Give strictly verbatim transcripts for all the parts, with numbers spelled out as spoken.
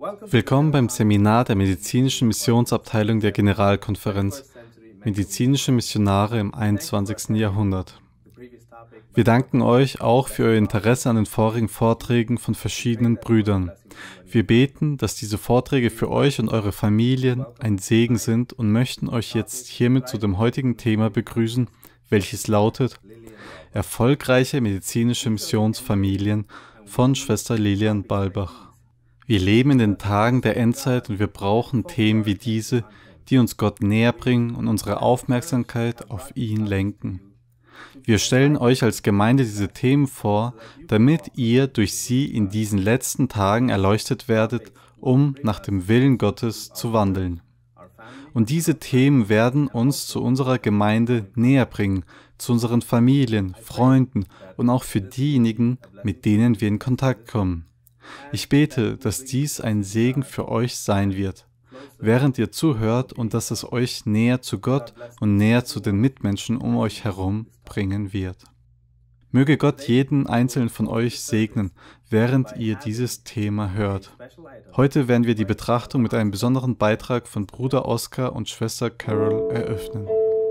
Willkommen beim Seminar der Medizinischen Missionsabteilung der Generalkonferenz, Medizinische Missionare im einundzwanzigsten Jahrhundert. Wir danken euch auch für euer Interesse an den vorigen Vorträgen von verschiedenen Brüdern. Wir beten, dass diese Vorträge für euch und eure Familien ein Segen sind und möchten euch jetzt hiermit zu dem heutigen Thema begrüßen, welches lautet Erfolgreiche medizinische Missionsfamilien von Schwester Lilian Balbach. Wir leben in den Tagen der Endzeit und wir brauchen Themen wie diese, die uns Gott näher bringen und unsere Aufmerksamkeit auf ihn lenken. Wir stellen euch als Gemeinde diese Themen vor, damit ihr durch sie in diesen letzten Tagen erleuchtet werdet, um nach dem Willen Gottes zu wandeln. Und diese Themen werden uns zu unserer Gemeinde näher bringen, zu unseren Familien, Freunden und auch für diejenigen, mit denen wir in Kontakt kommen. Ich bete, dass dies ein Segen für euch sein wird, während ihr zuhört und dass es euch näher zu Gott und näher zu den Mitmenschen um euch herum bringen wird. Möge Gott jeden einzelnen von euch segnen, während ihr dieses Thema hört. Heute werden wir die Betrachtung mit einem besonderen Beitrag von Bruder Oskar und Schwester Carol eröffnen.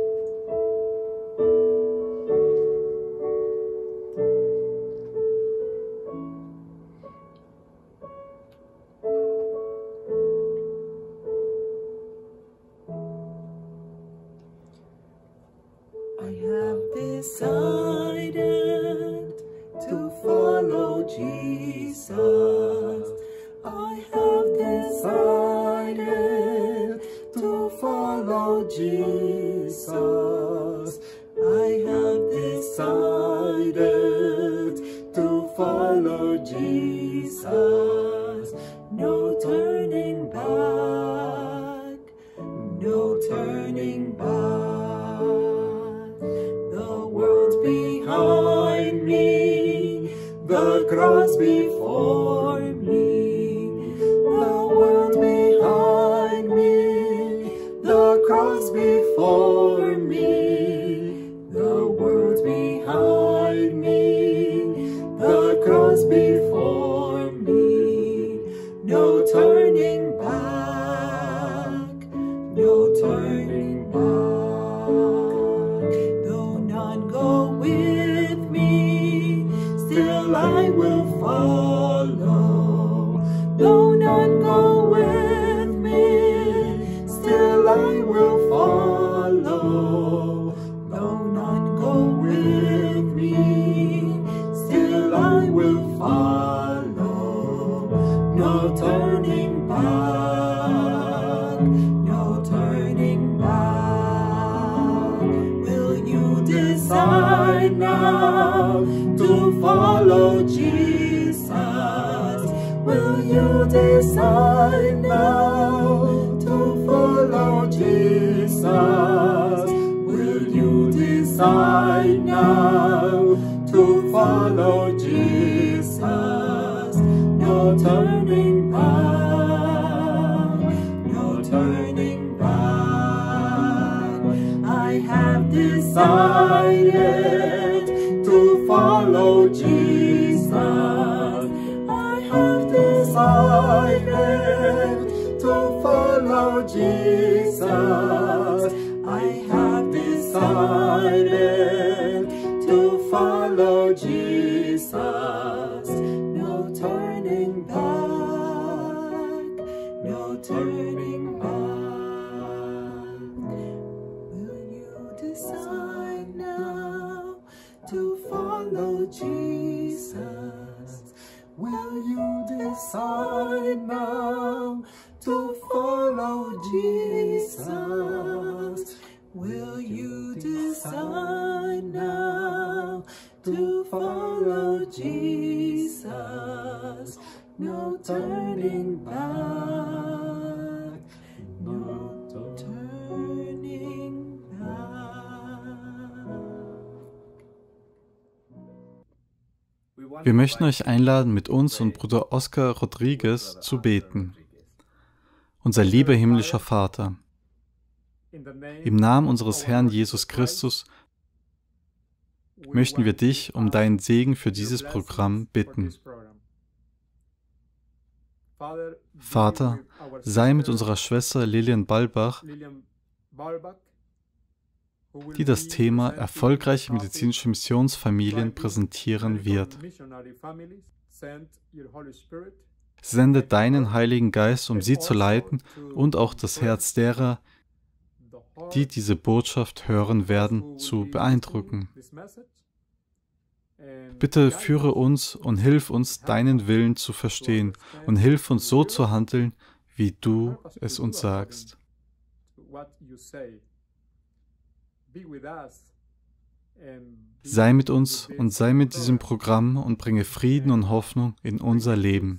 Wir möchten euch einladen, mit uns und Bruder Oskar Rodriguez zu beten. Unser lieber himmlischer Vater, im Namen unseres Herrn Jesus Christus möchten wir dich um deinen Segen für dieses Programm bitten. Vater, sei mit unserer Schwester Lilian Balbach, die das Thema erfolgreiche medizinische Missionsfamilien präsentieren wird. Sende deinen Heiligen Geist, um sie zu leiten und auch das Herz derer, die diese Botschaft hören werden, zu beeindrucken. Bitte führe uns und hilf uns, deinen Willen zu verstehen und hilf uns so zu handeln, wie du es uns sagst. Sei mit uns und sei mit diesem Programm und bringe Frieden und Hoffnung in unser Leben.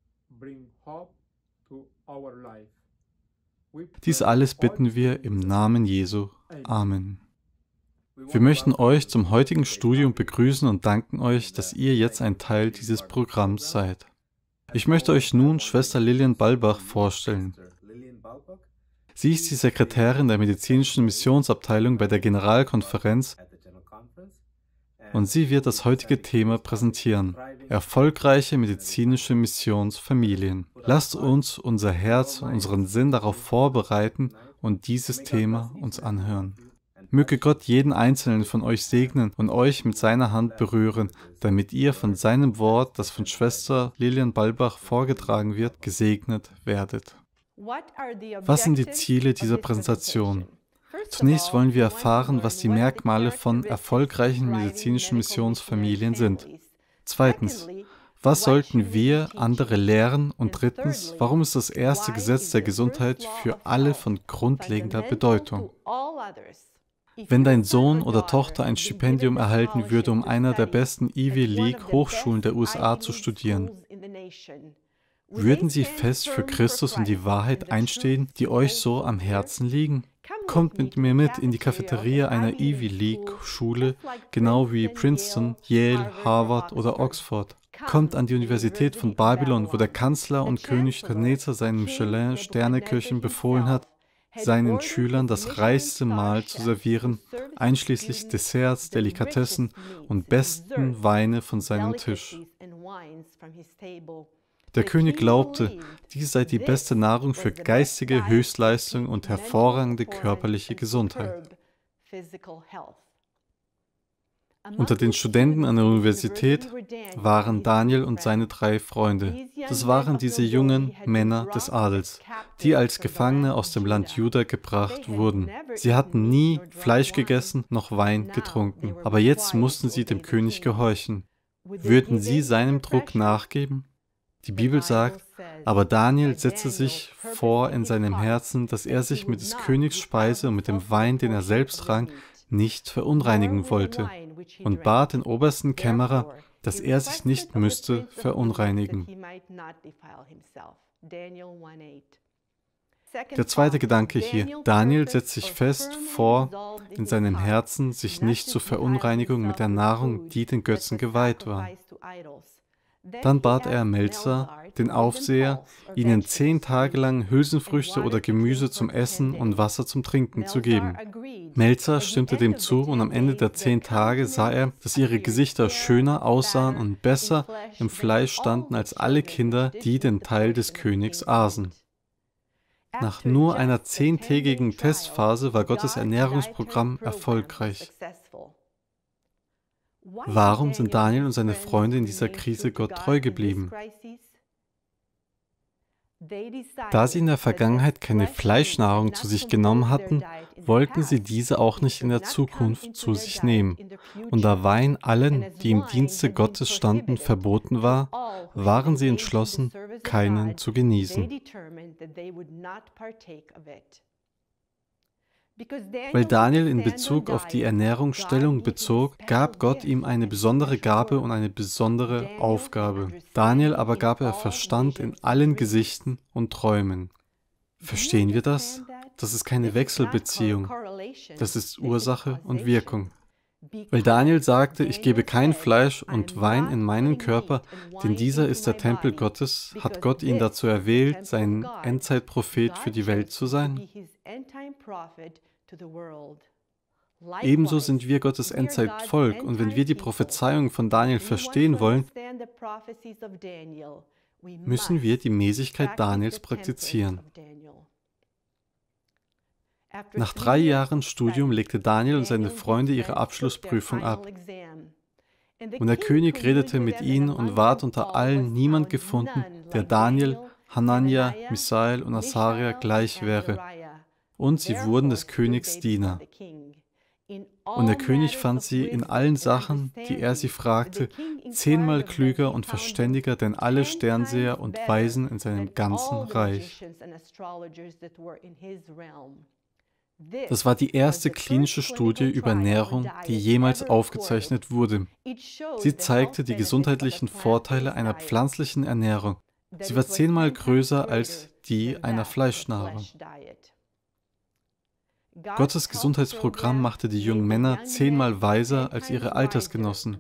Dies alles bitten wir im Namen Jesu. Amen. Wir möchten euch zum heutigen Studium begrüßen und danken euch, dass ihr jetzt ein Teil dieses Programms seid. Ich möchte euch nun Schwester Lilian Balbach vorstellen. Sie ist die Sekretärin der medizinischen Missionsabteilung bei der Generalkonferenz und sie wird das heutige Thema präsentieren: Erfolgreiche medizinische Missionsfamilien. Lasst uns unser Herz und unseren Sinn darauf vorbereiten und dieses Thema uns anhören. Möge Gott jeden einzelnen von euch segnen und euch mit seiner Hand berühren, damit ihr von seinem Wort, das von Schwester Lilian Balbach vorgetragen wird, gesegnet werdet. Was sind die Ziele dieser Präsentation? Zunächst wollen wir erfahren, was die Merkmale von erfolgreichen medizinischen Missionsfamilien sind. Zweitens, was sollten wir andere lehren? Und drittens, warum ist das erste Gesetz der Gesundheit für alle von grundlegender Bedeutung? Wenn dein Sohn oder Tochter ein Stipendium erhalten würde, um einer der besten Ivy League Hochschulen der U S A zu studieren, würden sie fest für Christus und die Wahrheit einstehen, die euch so am Herzen liegen? Kommt mit mir mit in die Cafeteria einer Ivy League Schule, genau wie Princeton, Yale, Harvard oder Oxford. Kommt an die Universität von Babylon, wo der Kanzler und König Nebukadnezar seinen Michelin-Sterneköchen befohlen hat, seinen Schülern das reichste Mahl zu servieren, einschließlich Desserts, Delikatessen und besten Weine von seinem Tisch. Der König glaubte, dies sei die beste Nahrung für geistige Höchstleistung und hervorragende körperliche Gesundheit. Unter den Studenten an der Universität waren Daniel und seine drei Freunde. Das waren diese jungen Männer des Adels, die als Gefangene aus dem Land Juda gebracht wurden. Sie hatten nie Fleisch gegessen, noch Wein getrunken. Aber jetzt mussten sie dem König gehorchen. Würden sie seinem Druck nachgeben? Die Bibel sagt, aber Daniel setzte sich vor in seinem Herzen, dass er sich mit des Königs Speise und mit dem Wein, den er selbst trank, nicht verunreinigen wollte und bat den obersten Kämmerer, dass er sich nicht müsste verunreinigen. Der zweite Gedanke hier: Daniel setzt sich fest vor in seinem Herzen, sich nicht zur Verunreinigung mit der Nahrung, die den Götzen geweiht war. Dann bat er Melzer, den Aufseher, ihnen zehn Tage lang Hülsenfrüchte oder Gemüse zum Essen und Wasser zum Trinken zu geben. Melzer stimmte dem zu und am Ende der zehn Tage sah er, dass ihre Gesichter schöner aussahen und besser im Fleisch standen als alle Kinder, die den Teil des Königs aßen. Nach nur einer zehntägigen Testphase war Gottes Ernährungsprogramm erfolgreich. Warum sind Daniel und seine Freunde in dieser Krise Gott treu geblieben? Da sie in der Vergangenheit keine Fleischnahrung zu sich genommen hatten, wollten sie diese auch nicht in der Zukunft zu sich nehmen. Und da Wein allen, die im Dienste Gottes standen, verboten war, waren sie entschlossen, keinen zu genießen. Weil Daniel in Bezug auf die Ernährung Stellung bezog, gab Gott ihm eine besondere Gabe und eine besondere Aufgabe. Daniel aber gab er Verstand in allen Gesichten und Träumen. Verstehen wir das? Das ist keine Wechselbeziehung. Das ist Ursache und Wirkung. Weil Daniel sagte, ich gebe kein Fleisch und Wein in meinen Körper, denn dieser ist der Tempel Gottes, hat Gott ihn dazu erwählt, sein Endzeitprophet für die Welt zu sein. Ebenso sind wir Gottes Endzeitvolk, und wenn wir die Prophezeiung von Daniel verstehen wollen, müssen wir die Mäßigkeit Daniels praktizieren. Nach drei Jahren Studium legte Daniel und seine Freunde ihre Abschlussprüfung ab. Und der König redete mit ihnen und ward unter allen niemand gefunden, der Daniel, Hanania, Misael und Asaria gleich wäre. Und sie wurden des Königs Diener. Und der König fand sie in allen Sachen, die er sie fragte, zehnmal klüger und verständiger denn alle Sternseher und Weisen in seinem ganzen Reich. Das war die erste klinische Studie über Ernährung, die jemals aufgezeichnet wurde. Sie zeigte die gesundheitlichen Vorteile einer pflanzlichen Ernährung. Sie war zehnmal größer als die einer Fleischnahrung. Gottes Gesundheitsprogramm machte die jungen Männer zehnmal weiser als ihre Altersgenossen.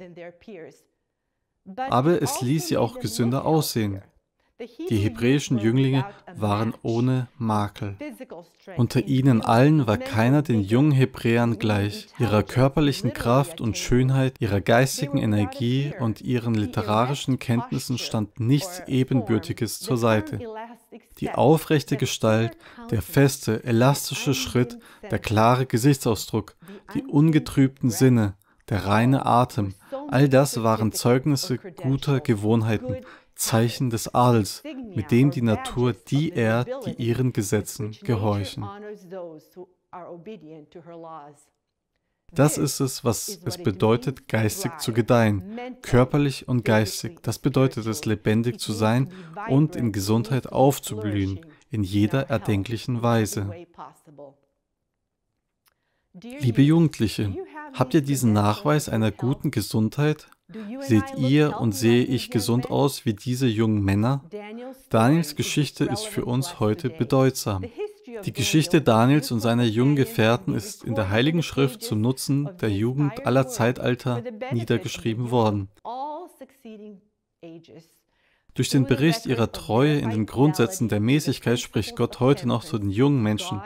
Aber es ließ sie auch gesünder aussehen. Die hebräischen Jünglinge waren ohne Makel. Unter ihnen allen war keiner den jungen Hebräern gleich. Ihrer körperlichen Kraft und Schönheit, ihrer geistigen Energie und ihren literarischen Kenntnissen stand nichts Ebenbürtiges zur Seite. Die aufrechte Gestalt, der feste, elastische Schritt, der klare Gesichtsausdruck, die ungetrübten Sinne, der reine Atem, all das waren Zeugnisse guter Gewohnheiten, Zeichen des Adels, mit dem die Natur die ehrt, die ihren Gesetzen gehorchen. Das ist es, was es bedeutet, geistig zu gedeihen, körperlich und geistig. Das bedeutet es, lebendig zu sein und in Gesundheit aufzublühen, in jeder erdenklichen Weise. Liebe Jugendliche, habt ihr diesen Nachweis einer guten Gesundheit? Seht ihr und sehe ich gesund aus wie diese jungen Männer? Daniels Geschichte ist für uns heute bedeutsam. Die Geschichte Daniels und seiner jungen Gefährten ist in der Heiligen Schrift zum Nutzen der Jugend aller Zeitalter niedergeschrieben worden. Durch den Bericht ihrer Treue in den Grundsätzen der Mäßigkeit spricht Gott heute noch zu den jungen Menschen.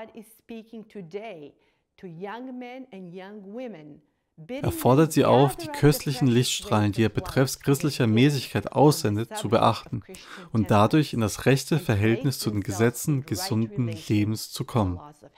Er fordert sie auf, die köstlichen Lichtstrahlen, die er betreffs christlicher Mäßigkeit aussendet, zu beachten und dadurch in das rechte Verhältnis zu den Gesetzen gesunden Lebens zu kommen.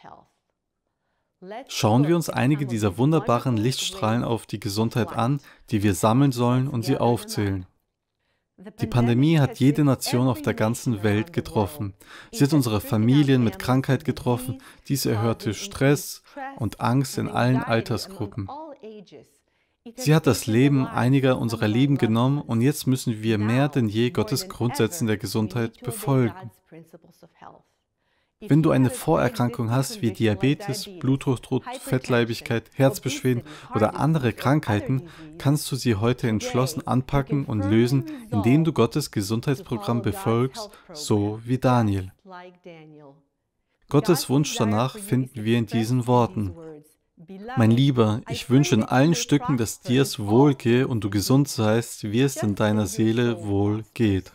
Schauen wir uns einige dieser wunderbaren Lichtstrahlen auf die Gesundheit an, die wir sammeln sollen und sie aufzählen. Die Pandemie hat jede Nation auf der ganzen Welt getroffen. Sie hat unsere Familien mit Krankheit getroffen. Dies erhöhte Stress und Angst in allen Altersgruppen. Sie hat das Leben einiger unserer Lieben genommen und jetzt müssen wir mehr denn je Gottes Grundsätzen der Gesundheit befolgen. Wenn du eine Vorerkrankung hast wie Diabetes, Bluthochdruck, Fettleibigkeit, Herzbeschwerden oder andere Krankheiten, kannst du sie heute entschlossen anpacken und lösen, indem du Gottes Gesundheitsprogramm befolgst, so wie Daniel. Gottes Wunsch danach finden wir in diesen Worten. Mein Lieber, ich wünsche in allen Stücken, dass dir es wohl gehe und du gesund seist, wie es in deiner Seele wohl geht.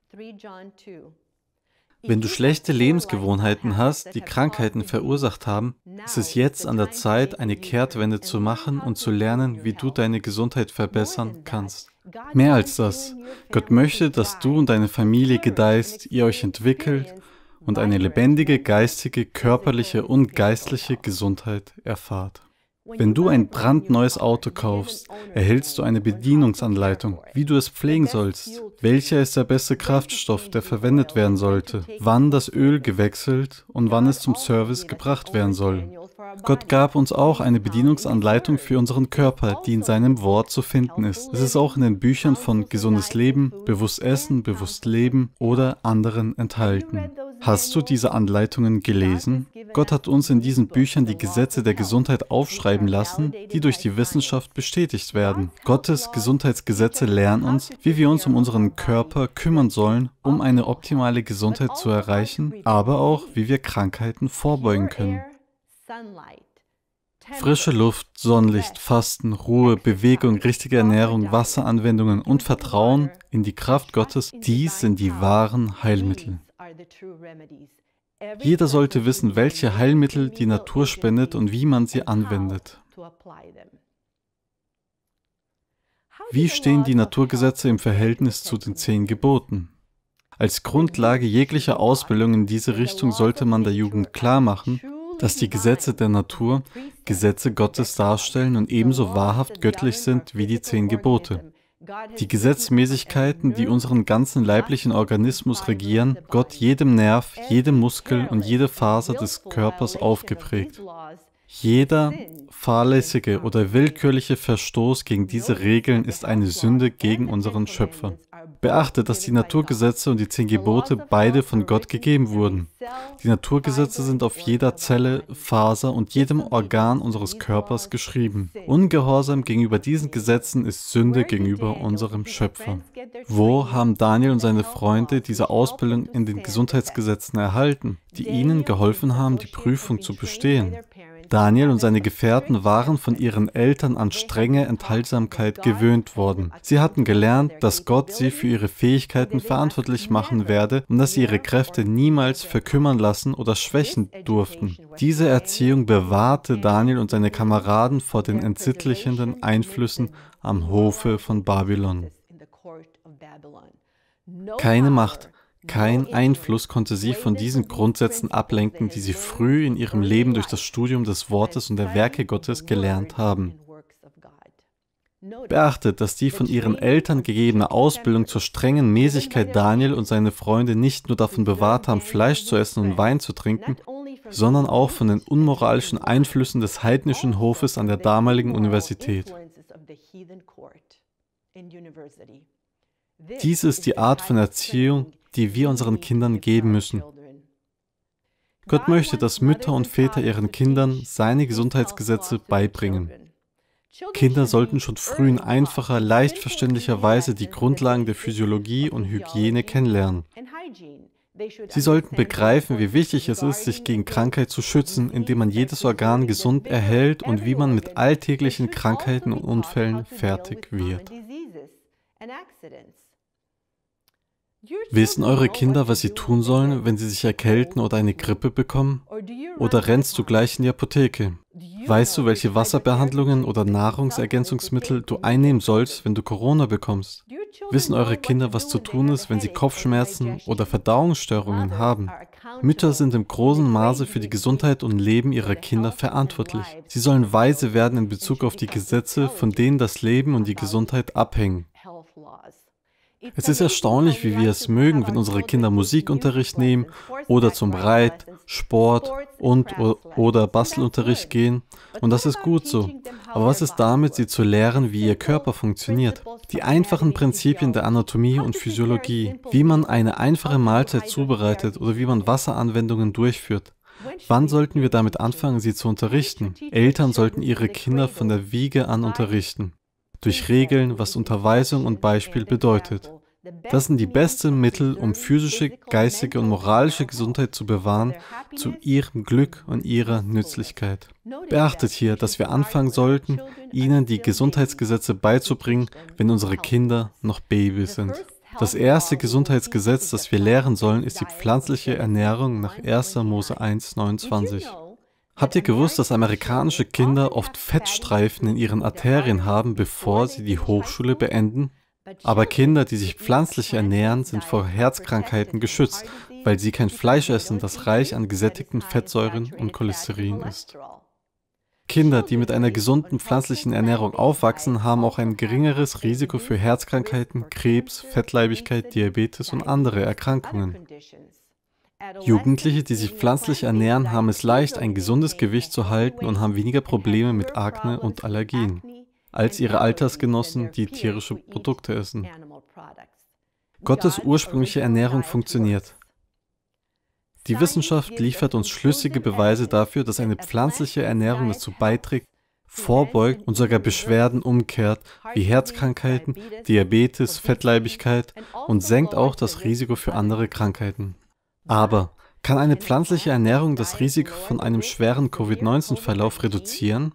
Wenn du schlechte Lebensgewohnheiten hast, die Krankheiten verursacht haben, ist es jetzt an der Zeit, eine Kehrtwende zu machen und zu lernen, wie du deine Gesundheit verbessern kannst. Mehr als das, Gott möchte, dass du und deine Familie gedeihst, ihr euch entwickelt und eine lebendige, geistige, körperliche und geistliche Gesundheit erfahrt. Wenn du ein brandneues Auto kaufst, erhältst du eine Bedienungsanleitung, wie du es pflegen sollst, welcher ist der beste Kraftstoff, der verwendet werden sollte, wann das Öl gewechselt und wann es zum Service gebracht werden soll. Gott gab uns auch eine Bedienungsanleitung für unseren Körper, die in seinem Wort zu finden ist. Es ist auch in den Büchern von Gesundes Leben, Bewusst Essen, Bewusst Leben oder anderen enthalten. Hast du diese Anleitungen gelesen? Gott hat uns in diesen Büchern die Gesetze der Gesundheit aufschreiben lassen, die durch die Wissenschaft bestätigt werden. Gottes Gesundheitsgesetze lernen uns, wie wir uns um unseren Körper kümmern sollen, um eine optimale Gesundheit zu erreichen, aber auch, wie wir Krankheiten vorbeugen können. Frische Luft, Sonnenlicht, Fasten, Ruhe, Bewegung, richtige Ernährung, Wasseranwendungen und Vertrauen in die Kraft Gottes, dies sind die wahren Heilmittel. Jeder sollte wissen, welche Heilmittel die Natur spendet und wie man sie anwendet. Wie stehen die Naturgesetze im Verhältnis zu den zehn Geboten? Als Grundlage jeglicher Ausbildung in diese Richtung sollte man der Jugend klarmachen, dass die Gesetze der Natur Gesetze Gottes darstellen und ebenso wahrhaft göttlich sind wie die zehn Gebote. Die Gesetzmäßigkeiten, die unseren ganzen leiblichen Organismus regieren, Gott jedem Nerv, jedem Muskel und jede Faser des Körpers aufgeprägt. Jeder fahrlässige oder willkürliche Verstoß gegen diese Regeln ist eine Sünde gegen unseren Schöpfer. Beachtet, dass die Naturgesetze und die zehn Gebote beide von Gott gegeben wurden. Die Naturgesetze sind auf jeder Zelle, Faser und jedem Organ unseres Körpers geschrieben. Ungehorsam gegenüber diesen Gesetzen ist Sünde gegenüber unserem Schöpfer. Wo haben Daniel und seine Freunde diese Ausbildung in den Gesundheitsgesetzen erhalten, die ihnen geholfen haben, die Prüfung zu bestehen? Daniel und seine Gefährten waren von ihren Eltern an strenge Enthaltsamkeit gewöhnt worden. Sie hatten gelernt, dass Gott sie für ihre Fähigkeiten verantwortlich machen werde und dass sie ihre Kräfte niemals verkümmern lassen oder schwächen durften. Diese Erziehung bewahrte Daniel und seine Kameraden vor den entsittlichenden Einflüssen am Hofe von Babylon. Keine Macht, kein Einfluss konnte sie von diesen Grundsätzen ablenken, die sie früh in ihrem Leben durch das Studium des Wortes und der Werke Gottes gelernt haben. Beachtet, dass die von ihren Eltern gegebene Ausbildung zur strengen Mäßigkeit Daniel und seine Freunde nicht nur davon bewahrt haben, Fleisch zu essen und Wein zu trinken, sondern auch von den unmoralischen Einflüssen des heidnischen Hofes an der damaligen Universität. Dies ist die Art von Erziehung, die wir unseren Kindern geben müssen. Gott möchte, dass Mütter und Väter ihren Kindern seine Gesundheitsgesetze beibringen. Kinder sollten schon früh in einfacher, leicht verständlicher Weise die Grundlagen der Physiologie und Hygiene kennenlernen. Sie sollten begreifen, wie wichtig es ist, sich gegen Krankheit zu schützen, indem man jedes Organ gesund erhält und wie man mit alltäglichen Krankheiten und Unfällen fertig wird. Wissen eure Kinder, was sie tun sollen, wenn sie sich erkälten oder eine Grippe bekommen? Oder rennst du gleich in die Apotheke? Weißt du, welche Wasserbehandlungen oder Nahrungsergänzungsmittel du einnehmen sollst, wenn du Corona bekommst? Wissen eure Kinder, was zu tun ist, wenn sie Kopfschmerzen oder Verdauungsstörungen haben? Mütter sind im großen Maße für die Gesundheit und Leben ihrer Kinder verantwortlich. Sie sollen weise werden in Bezug auf die Gesetze, von denen das Leben und die Gesundheit abhängen. Es ist erstaunlich, wie wir es mögen, wenn unsere Kinder Musikunterricht nehmen oder zum Reit-, Sport- und oder Bastelunterricht gehen. Und das ist gut so. Aber was ist damit, sie zu lehren, wie ihr Körper funktioniert? Die einfachen Prinzipien der Anatomie und Physiologie, wie man eine einfache Mahlzeit zubereitet oder wie man Wasseranwendungen durchführt. Wann sollten wir damit anfangen, sie zu unterrichten? Eltern sollten ihre Kinder von der Wiege an unterrichten. Durch Regeln, was Unterweisung und Beispiel bedeutet. Das sind die besten Mittel, um physische, geistige und moralische Gesundheit zu bewahren, zu ihrem Glück und ihrer Nützlichkeit. Beachtet hier, dass wir anfangen sollten, ihnen die Gesundheitsgesetze beizubringen, wenn unsere Kinder noch Babys sind. Das erste Gesundheitsgesetz, das wir lehren sollen, ist die pflanzliche Ernährung nach erster Mose eins neunundzwanzig. Habt ihr gewusst, dass amerikanische Kinder oft Fettstreifen in ihren Arterien haben, bevor sie die Hochschule beenden? Aber Kinder, die sich pflanzlich ernähren, sind vor Herzkrankheiten geschützt, weil sie kein Fleisch essen, das reich an gesättigten Fettsäuren und Cholesterin ist. Kinder, die mit einer gesunden pflanzlichen Ernährung aufwachsen, haben auch ein geringeres Risiko für Herzkrankheiten, Krebs, Fettleibigkeit, Diabetes und andere Erkrankungen. Jugendliche, die sich pflanzlich ernähren, haben es leicht, ein gesundes Gewicht zu halten und haben weniger Probleme mit Akne und Allergien als ihre Altersgenossen, die tierische Produkte essen. Gottes ursprüngliche Ernährung funktioniert. Die Wissenschaft liefert uns schlüssige Beweise dafür, dass eine pflanzliche Ernährung dazu beiträgt, vorbeugt und sogar Beschwerden umkehrt, wie Herzkrankheiten, Diabetes, Fettleibigkeit und senkt auch das Risiko für andere Krankheiten. Aber kann eine pflanzliche Ernährung das Risiko von einem schweren Covid neunzehn Verlauf reduzieren?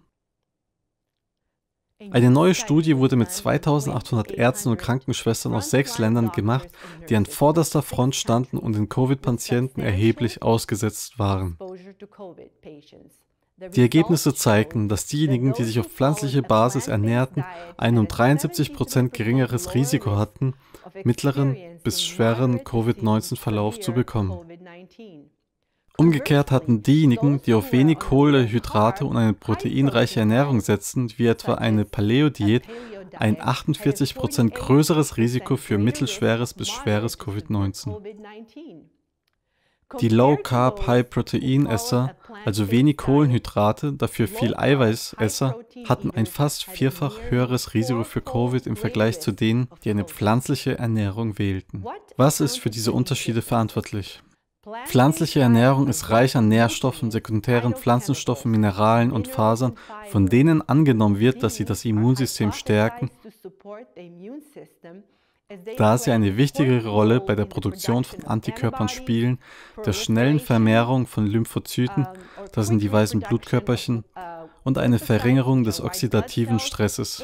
Eine neue Studie wurde mit zweitausendachthundert Ärzten und Krankenschwestern aus sechs Ländern gemacht, die an vorderster Front standen und den Covid-Patienten erheblich ausgesetzt waren. Die Ergebnisse zeigten, dass diejenigen, die sich auf pflanzliche Basis ernährten, ein um dreiundsiebzig Prozent geringeres Risiko hatten, mittleren bis schweren Covid neunzehn Verlauf zu bekommen. Umgekehrt hatten diejenigen, die auf wenig Kohlenhydrate und eine proteinreiche Ernährung setzten, wie etwa eine Paleo-Diät, ein achtundvierzig Prozent größeres Risiko für mittelschweres bis schweres Covid neunzehn. Die Low-Carb, High-Protein-Esser, also wenig Kohlenhydrate, dafür viel Eiweißesser, hatten ein fast vierfach höheres Risiko für Covid im Vergleich zu denen, die eine pflanzliche Ernährung wählten. Was ist für diese Unterschiede verantwortlich? Pflanzliche Ernährung ist reich an Nährstoffen, sekundären Pflanzenstoffen, Mineralien und Fasern, von denen angenommen wird, dass sie das Immunsystem stärken, da sie eine wichtigere Rolle bei der Produktion von Antikörpern spielen, der schnellen Vermehrung von Lymphozyten, das sind die weißen Blutkörperchen, und eine Verringerung des oxidativen Stresses.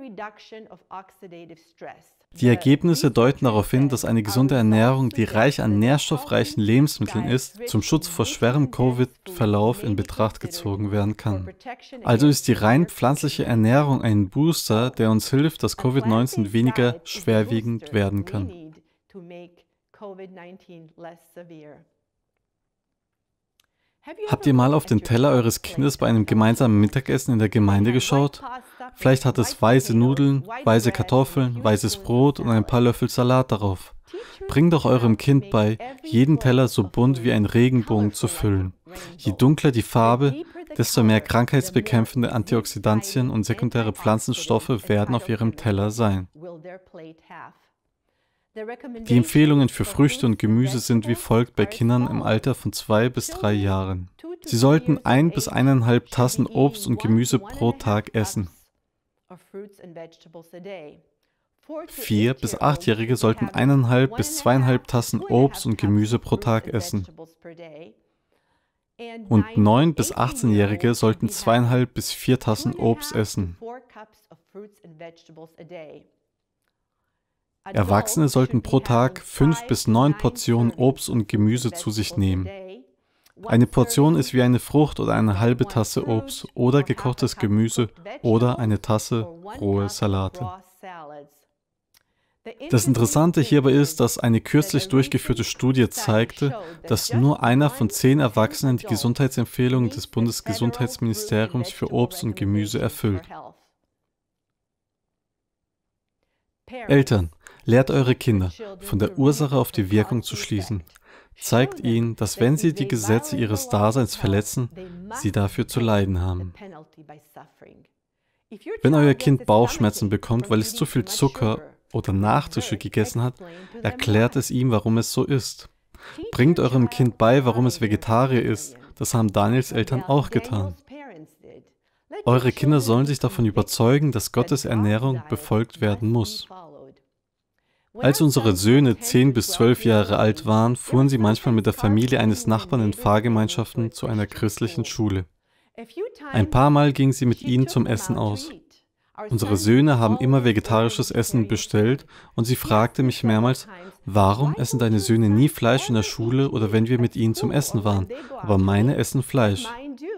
Die Ergebnisse deuten darauf hin, dass eine gesunde Ernährung, die reich an nährstoffreichen Lebensmitteln ist, zum Schutz vor schwerem Covid-Verlauf in Betracht gezogen werden kann. Also ist die rein pflanzliche Ernährung ein Booster, der uns hilft, dass Covid neunzehn weniger schwerwiegend werden kann. Habt ihr mal auf den Teller eures Kindes bei einem gemeinsamen Mittagessen in der Gemeinde geschaut? Vielleicht hat es weiße Nudeln, weiße Kartoffeln, weißes Brot und ein paar Löffel Salat darauf. Bringt doch eurem Kind bei, jeden Teller so bunt wie ein Regenbogen zu füllen. Je dunkler die Farbe, desto mehr krankheitsbekämpfende Antioxidantien und sekundäre Pflanzenstoffe werden auf ihrem Teller sein. Die Empfehlungen für Früchte und Gemüse sind wie folgt bei Kindern im Alter von zwei bis drei Jahren. Sie sollten ein bis eineinhalb Tassen Obst und Gemüse pro Tag essen. Vier bis achtjährige sollten eineinhalb bis zweieinhalb Tassen Obst und Gemüse pro Tag essen. Und neun bis achtzehnjährige sollten zweieinhalb bis vier Tassen Obst essen. Erwachsene sollten pro Tag fünf bis neun Portionen Obst und Gemüse zu sich nehmen. Eine Portion ist wie eine Frucht oder eine halbe Tasse Obst oder gekochtes Gemüse oder eine Tasse rohe Salate. Das Interessante hierbei ist, dass eine kürzlich durchgeführte Studie zeigte, dass nur einer von zehn Erwachsenen die Gesundheitsempfehlungen des Bundesgesundheitsministeriums für Obst und Gemüse erfüllt. Eltern, lehrt eure Kinder, von der Ursache auf die Wirkung zu schließen. Zeigt ihnen, dass wenn sie die Gesetze ihres Daseins verletzen, sie dafür zu leiden haben. Wenn euer Kind Bauchschmerzen bekommt, weil es zu viel Zucker oder Nachtische gegessen hat, erklärt es ihm, warum es so ist. Bringt eurem Kind bei, warum es Vegetarier ist. Das haben Daniels Eltern auch getan. Eure Kinder sollen sich davon überzeugen, dass Gottes Ernährung befolgt werden muss. Als unsere Söhne zehn bis zwölf Jahre alt waren, fuhren sie manchmal mit der Familie eines Nachbarn in Fahrgemeinschaften zu einer christlichen Schule. Ein paar Mal gingen sie mit ihnen zum Essen aus. Unsere Söhne haben immer vegetarisches Essen bestellt und sie fragte mich mehrmals, warum essen deine Söhne nie Fleisch in der Schule oder wenn wir mit ihnen zum Essen waren, aber meine essen Fleisch.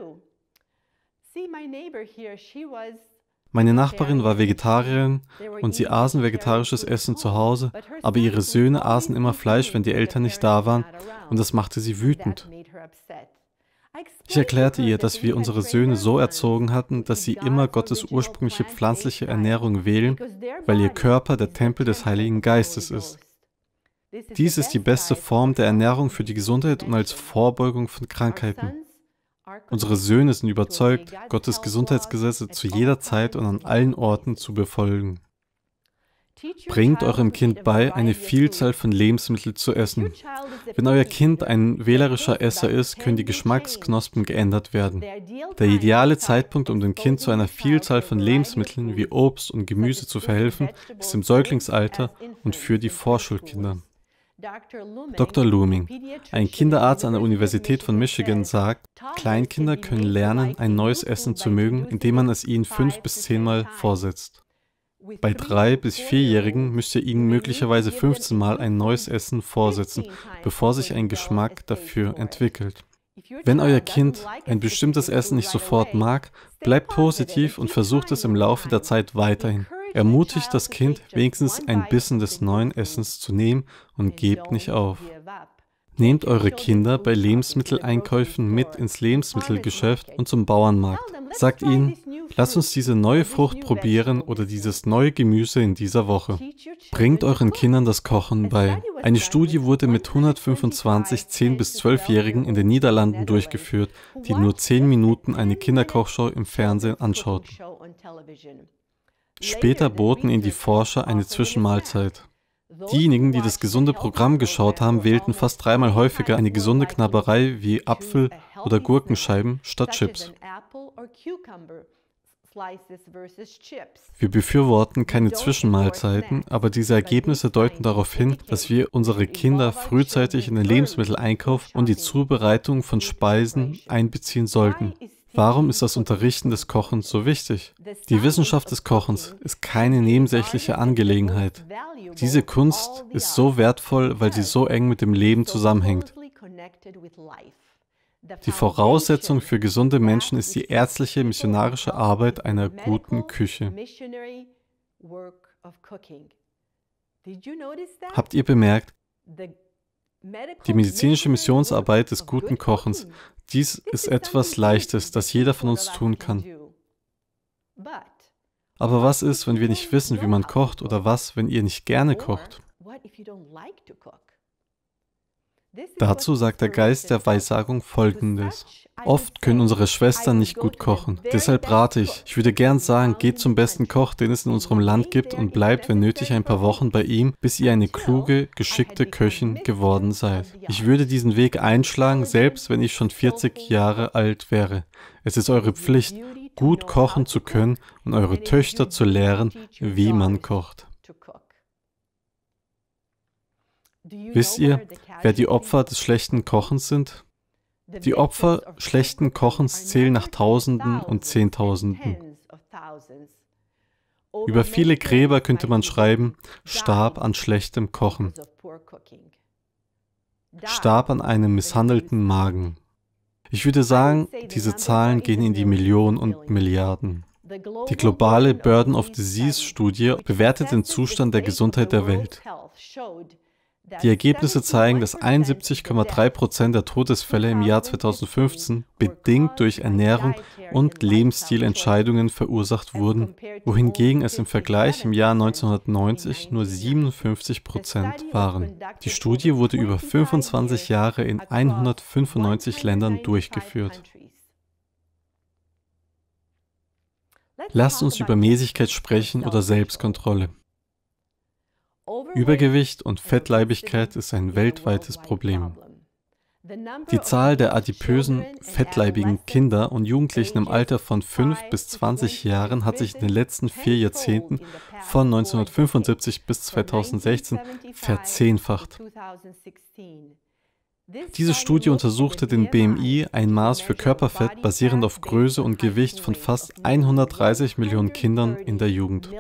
Meine Nachbarin war Vegetarierin und sie aßen vegetarisches Essen zu Hause, aber ihre Söhne aßen immer Fleisch, wenn die Eltern nicht da waren, und das machte sie wütend. Ich erklärte ihr, dass wir unsere Söhne so erzogen hatten, dass sie immer Gottes ursprüngliche pflanzliche Ernährung wählen, weil ihr Körper der Tempel des Heiligen Geistes ist. Dies ist die beste Form der Ernährung für die Gesundheit und als Vorbeugung von Krankheiten. Unsere Söhne sind überzeugt, Gottes Gesundheitsgesetze zu jeder Zeit und an allen Orten zu befolgen. Bringt eurem Kind bei, eine Vielzahl von Lebensmitteln zu essen. Wenn euer Kind ein wählerischer Esser ist, können die Geschmacksknospen geändert werden. Der ideale Zeitpunkt, um dem Kind zu einer Vielzahl von Lebensmitteln wie Obst und Gemüse zu verhelfen, ist im Säuglingsalter und für die Vorschulkinder. Doktor Looming, ein Kinderarzt an der Universität von Michigan, sagt, Kleinkinder können lernen, ein neues Essen zu mögen, indem man es ihnen fünf bis zehnmal vorsetzt. Bei drei- bis vierjährigen müsst ihr ihnen möglicherweise fünfzehn Mal ein neues Essen vorsetzen, bevor sich ein Geschmack dafür entwickelt. Wenn euer Kind ein bestimmtes Essen nicht sofort mag, bleibt positiv und versucht es im Laufe der Zeit weiterhin. Ermutigt das Kind, wenigstens ein Bissen des neuen Essens zu nehmen und gebt nicht auf. Nehmt eure Kinder bei Lebensmitteleinkäufen mit ins Lebensmittelgeschäft und zum Bauernmarkt. Sagt ihnen, lasst uns diese neue Frucht probieren oder dieses neue Gemüse in dieser Woche. Bringt euren Kindern das Kochen bei. Eine Studie wurde mit hundertfünfundzwanzig zehn- bis zwölfjährigen in den Niederlanden durchgeführt, die nur zehn Minuten eine Kinderkochshow im Fernsehen anschauten. Später boten ihnen die Forscher eine Zwischenmahlzeit. Diejenigen, die das gesunde Programm geschaut haben, wählten fast dreimal häufiger eine gesunde Knabberei wie Apfel- oder Gurkenscheiben statt Chips. Wir befürworten keine Zwischenmahlzeiten, aber diese Ergebnisse deuten darauf hin, dass wir unsere Kinder frühzeitig in den Lebensmitteleinkauf und die Zubereitung von Speisen einbeziehen sollten. Warum ist das Unterrichten des Kochens so wichtig? Die Wissenschaft des Kochens ist keine nebensächliche Angelegenheit. Diese Kunst ist so wertvoll, weil sie so eng mit dem Leben zusammenhängt. Die Voraussetzung für gesunde Menschen ist die ärztliche, missionarische Arbeit einer guten Küche. Habt ihr bemerkt, die medizinische Missionsarbeit des guten Kochens, dies ist etwas Leichtes, das jeder von uns tun kann. Aber was ist, wenn wir nicht wissen, wie man kocht, oder was, wenn ihr nicht gerne kocht? Dazu sagt der Geist der Weissagung Folgendes. Oft können unsere Schwestern nicht gut kochen. Deshalb rate ich, ich würde gern sagen, geht zum besten Koch, den es in unserem Land gibt und bleibt, wenn nötig, ein paar Wochen bei ihm, bis ihr eine kluge, geschickte Köchin geworden seid. Ich würde diesen Weg einschlagen, selbst wenn ich schon vierzig Jahre alt wäre. Es ist eure Pflicht, gut kochen zu können und eure Töchter zu lehren, wie man kocht. Wisst ihr, wer die Opfer des schlechten Kochens sind? Die Opfer schlechten Kochens zählen nach Tausenden und Zehntausenden. Über viele Gräber könnte man schreiben, starb an schlechtem Kochen, starb an einem misshandelten Magen. Ich würde sagen, diese Zahlen gehen in die Millionen und Milliarden. Die globale Burden of Disease Studie bewertet den Zustand der Gesundheit der Welt. Die Ergebnisse zeigen, dass einundsiebzig Komma drei Prozent der Todesfälle im Jahr zweitausendfünfzehn bedingt durch Ernährung und Lebensstilentscheidungen verursacht wurden, wohingegen es im Vergleich im Jahr neunzehnhundertneunzig nur siebenundfünfzig Prozent waren. Die Studie wurde über fünfundzwanzig Jahre in hundertfünfundneunzig Ländern durchgeführt. Lasst uns über Mäßigkeit sprechen oder Selbstkontrolle. Übergewicht und Fettleibigkeit ist ein weltweites Problem. Die Zahl der adipösen, fettleibigen Kinder und Jugendlichen im Alter von fünf bis zwanzig Jahren hat sich in den letzten vier Jahrzehnten von neunzehnhundertfünfundsiebzig bis zweitausendsechzehn verzehnfacht. Diese Studie untersuchte den B M I, ein Maß für Körperfett basierend auf Größe und Gewicht von fast hundertdreißig Millionen Kindern in der Jugend.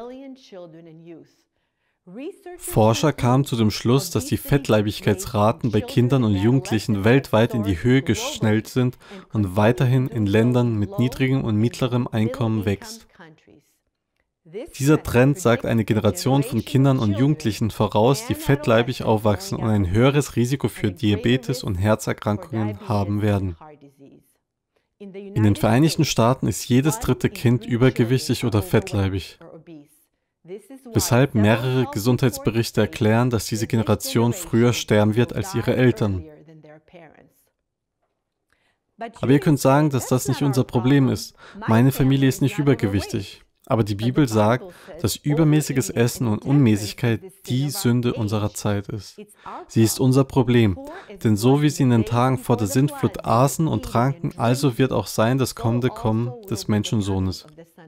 Forscher kamen zu dem Schluss, dass die Fettleibigkeitsraten bei Kindern und Jugendlichen weltweit in die Höhe geschnellt sind und weiterhin in Ländern mit niedrigem und mittlerem Einkommen wächst. Dieser Trend sagt eine Generation von Kindern und Jugendlichen voraus, die fettleibig aufwachsen und ein höheres Risiko für Diabetes und Herzerkrankungen haben werden. In den Vereinigten Staaten ist jedes dritte Kind übergewichtig oder fettleibig, weshalb mehrere Gesundheitsberichte erklären, dass diese Generation früher sterben wird als ihre Eltern. Aber ihr könnt sagen, dass das nicht unser Problem ist. Meine Familie ist nicht übergewichtig. Aber die Bibel sagt, dass übermäßiges Essen und Unmäßigkeit die Sünde unserer Zeit ist. Sie ist unser Problem, denn so wie sie in den Tagen vor der Sintflut aßen und tranken, also wird auch sein das kommende Kommen des Menschensohnes.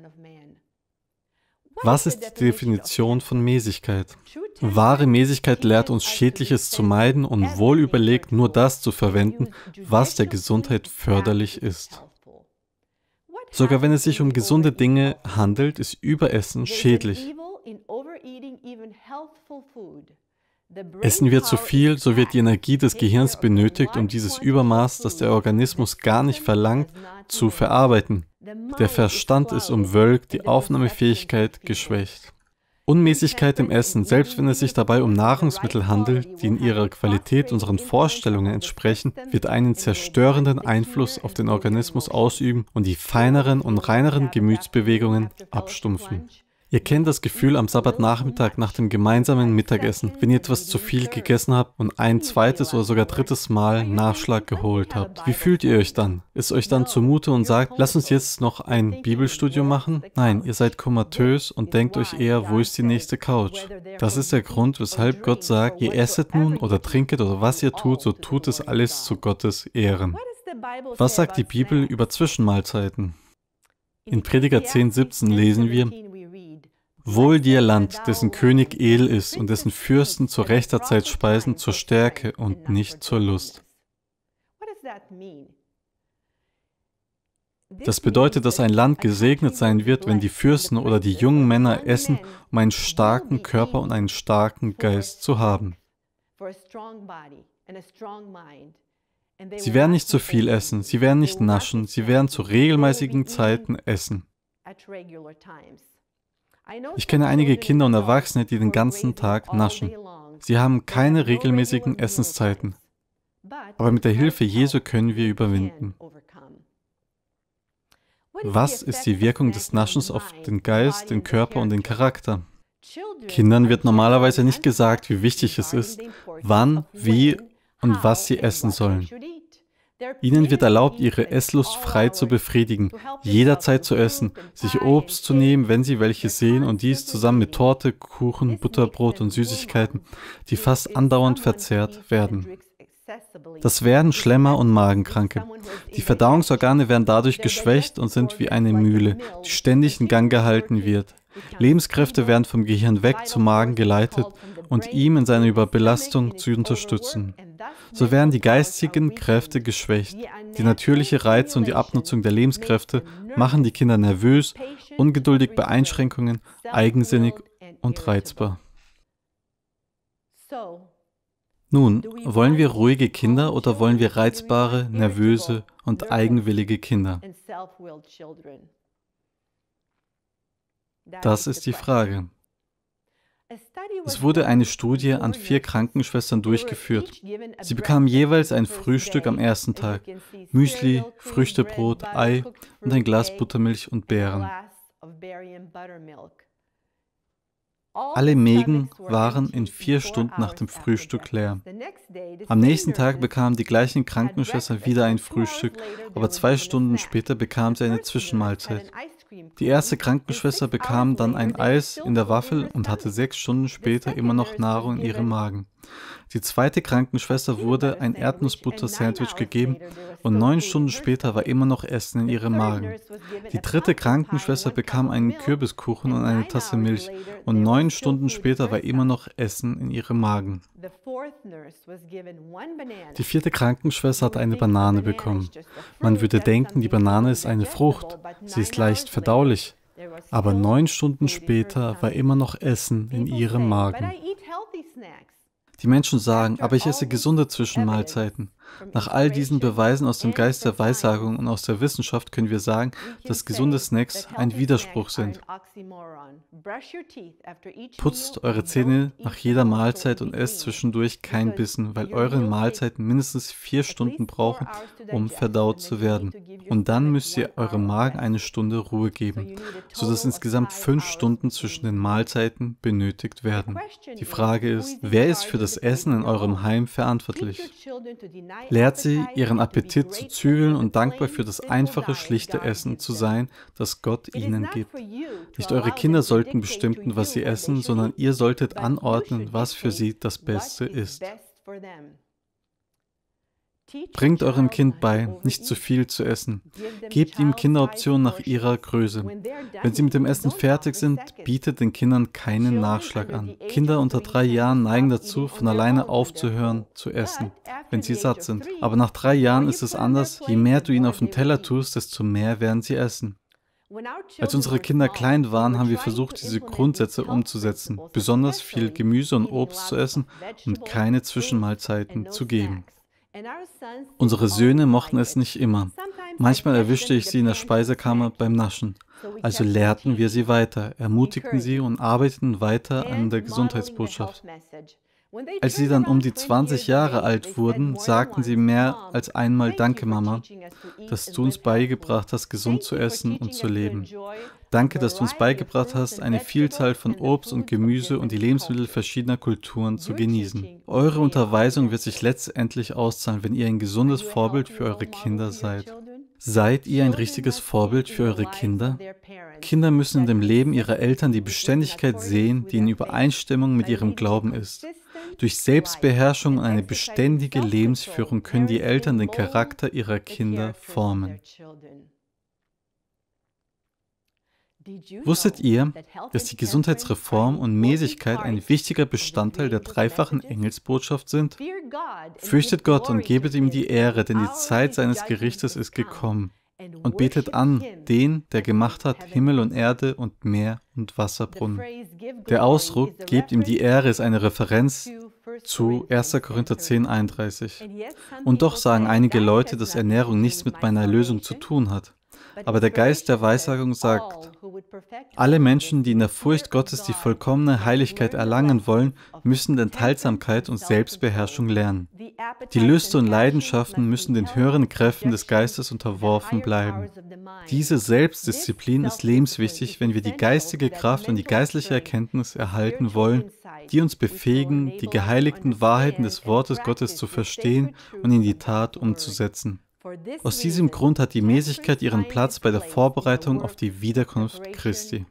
Was ist die Definition von Mäßigkeit? Wahre Mäßigkeit lehrt uns, Schädliches zu meiden und wohlüberlegt nur das zu verwenden, was der Gesundheit förderlich ist. Sogar wenn es sich um gesunde Dinge handelt, ist Überessen schädlich. Essen wir zu viel, so wird die Energie des Gehirns benötigt, um dieses Übermaß, das der Organismus gar nicht verlangt, zu verarbeiten. Der Verstand ist umwölkt, die Aufnahmefähigkeit geschwächt. Unmäßigkeit im Essen, selbst wenn es sich dabei um Nahrungsmittel handelt, die in ihrer Qualität unseren Vorstellungen entsprechen, wird einen zerstörenden Einfluss auf den Organismus ausüben und die feineren und reineren Gemütsbewegungen abstumpfen. Ihr kennt das Gefühl am Sabbatnachmittag nach dem gemeinsamen Mittagessen, wenn ihr etwas zu viel gegessen habt und ein zweites oder sogar drittes Mal Nachschlag geholt habt. Wie fühlt ihr euch dann? Ist euch dann zumute und sagt, lass uns jetzt noch ein Bibelstudium machen? Nein, ihr seid komatös und denkt euch eher, wo ist die nächste Couch? Das ist der Grund, weshalb Gott sagt, ihr esset nun oder trinket oder was ihr tut, so tut es alles zu Gottes Ehren. Was sagt die Bibel über Zwischenmahlzeiten? In Prediger zehn siebzehn lesen wir, Wohl dir Land, dessen König edel ist und dessen Fürsten zu rechter Zeit speisen zur Stärke und nicht zur Lust. Das bedeutet, dass ein Land gesegnet sein wird, wenn die Fürsten oder die jungen Männer essen, um einen starken Körper und einen starken Geist zu haben. Sie werden nicht zu viel essen, sie werden nicht naschen, sie werden zu regelmäßigen Zeiten essen. Ich kenne einige Kinder und Erwachsene, die den ganzen Tag naschen. Sie haben keine regelmäßigen Essenszeiten. Aber mit der Hilfe Jesu können wir überwinden. Was ist die Wirkung des Naschens auf den Geist, den Körper und den Charakter? Kindern wird normalerweise nicht gesagt, wie wichtig es ist, wann, wie und was sie essen sollen. Ihnen wird erlaubt, ihre Esslust frei zu befriedigen, jederzeit zu essen, sich Obst zu nehmen, wenn sie welche sehen, und dies zusammen mit Torte, Kuchen, Butterbrot und Süßigkeiten, die fast andauernd verzehrt werden. Das werden Schlemmer und Magenkranke. Die Verdauungsorgane werden dadurch geschwächt und sind wie eine Mühle, die ständig in Gang gehalten wird. Lebenskräfte werden vom Gehirn weg zum Magen geleitet und ihm in seiner Überbelastung zu unterstützen. So werden die geistigen Kräfte geschwächt. Die natürliche Reize und die Abnutzung der Lebenskräfte machen die Kinder nervös, ungeduldig bei Einschränkungen, eigensinnig und reizbar. Nun, wollen wir ruhige Kinder oder wollen wir reizbare, nervöse und eigenwillige Kinder? Das ist die Frage. Es wurde eine Studie an vier Krankenschwestern durchgeführt. Sie bekamen jeweils ein Frühstück am ersten Tag, Müsli, Früchtebrot, Ei und ein Glas Buttermilch und Beeren. Alle Mägen waren in vier Stunden nach dem Frühstück leer. Am nächsten Tag bekamen die gleichen Krankenschwestern wieder ein Frühstück, aber zwei Stunden später bekamen sie eine Zwischenmahlzeit. Die erste Krankenschwester bekam dann ein Eis in der Waffel und hatte sechs Stunden später immer noch Nahrung in ihrem Magen. Die zweite Krankenschwester wurde ein Erdnussbutter-Sandwich gegeben und neun Stunden später war immer noch Essen in ihrem Magen. Die dritte Krankenschwester bekam einen Kürbiskuchen und eine Tasse Milch und neun Stunden später war immer noch Essen in ihrem Magen. Die vierte Krankenschwester hat eine Banane bekommen. Man würde denken, die Banane ist eine Frucht, sie ist leicht verdaulich. Aber neun Stunden später war immer noch Essen in ihrem Magen. Die Menschen sagen, aber ich esse gesunde Zwischenmahlzeiten. Nach all diesen Beweisen aus dem Geist der Weissagung und aus der Wissenschaft können wir sagen, dass gesunde Snacks ein Widerspruch sind. Putzt eure Zähne nach jeder Mahlzeit und esst zwischendurch kein Bissen, weil eure Mahlzeiten mindestens vier Stunden brauchen, um verdaut zu werden. Und dann müsst ihr eurem Magen eine Stunde Ruhe geben, sodass insgesamt fünf Stunden zwischen den Mahlzeiten benötigt werden. Die Frage ist, wer ist für das Essen in eurem Heim verantwortlich? Lehrt sie, ihren Appetit zu zügeln und dankbar für das einfache, schlichte Essen zu sein, das Gott ihnen gibt. Nicht eure Kinder sollten bestimmen, was sie essen, sondern ihr solltet anordnen, was für sie das Beste ist. Bringt eurem Kind bei, nicht zu viel zu essen. Gebt ihm Kinderoptionen nach ihrer Größe. Wenn sie mit dem Essen fertig sind, bietet den Kindern keinen Nachschlag an. Kinder unter drei Jahren neigen dazu, von alleine aufzuhören zu essen, wenn sie satt sind. Aber nach drei Jahren ist es anders. Je mehr du ihnen auf den Teller tust, desto mehr werden sie essen. Als unsere Kinder klein waren, haben wir versucht, diese Grundsätze umzusetzen, besonders viel Gemüse und Obst zu essen und keine Zwischenmahlzeiten zu geben. Unsere Söhne mochten es nicht immer. Manchmal erwischte ich sie in der Speisekammer beim Naschen. Also lehrten wir sie weiter, ermutigten sie und arbeiteten weiter an der Gesundheitsbotschaft. Als sie dann um die zwanzig Jahre alt wurden, sagten sie mehr als einmal: Danke, Mama, dass du uns beigebracht hast, gesund zu essen und zu leben. Danke, dass du uns beigebracht hast, eine Vielzahl von Obst und Gemüse und die Lebensmittel verschiedener Kulturen zu genießen. Eure Unterweisung wird sich letztendlich auszahlen, wenn ihr ein gesundes Vorbild für eure Kinder seid. Seid ihr ein richtiges Vorbild für eure Kinder? Kinder müssen in dem Leben ihrer Eltern die Beständigkeit sehen, die in Übereinstimmung mit ihrem Glauben ist. Durch Selbstbeherrschung und eine beständige Lebensführung können die Eltern den Charakter ihrer Kinder formen. Wusstet ihr, dass die Gesundheitsreform und Mäßigkeit ein wichtiger Bestandteil der dreifachen Engelsbotschaft sind? Fürchtet Gott und gebet ihm die Ehre, denn die Zeit seines Gerichtes ist gekommen. Und betet an den, der gemacht hat Himmel und Erde und Meer und Wasserbrunnen. Der Ausdruck „gebt ihm die Ehre“ ist eine Referenz zu erster Korinther zehn, einunddreißig. Und doch sagen einige Leute, dass Ernährung nichts mit meiner Erlösung zu tun hat. Aber der Geist der Weissagung sagt, alle Menschen, die in der Furcht Gottes die vollkommene Heiligkeit erlangen wollen, müssen Enthaltsamkeit und Selbstbeherrschung lernen. Die Lüste und Leidenschaften müssen den höheren Kräften des Geistes unterworfen bleiben. Diese Selbstdisziplin ist lebenswichtig, wenn wir die geistige Kraft und die geistliche Erkenntnis erhalten wollen, die uns befähigen, die geheiligten Wahrheiten des Wortes Gottes zu verstehen und in die Tat umzusetzen. Aus diesem Grund hat die Mäßigkeit ihren Platz bei der Vorbereitung auf die Wiederkunft Christi.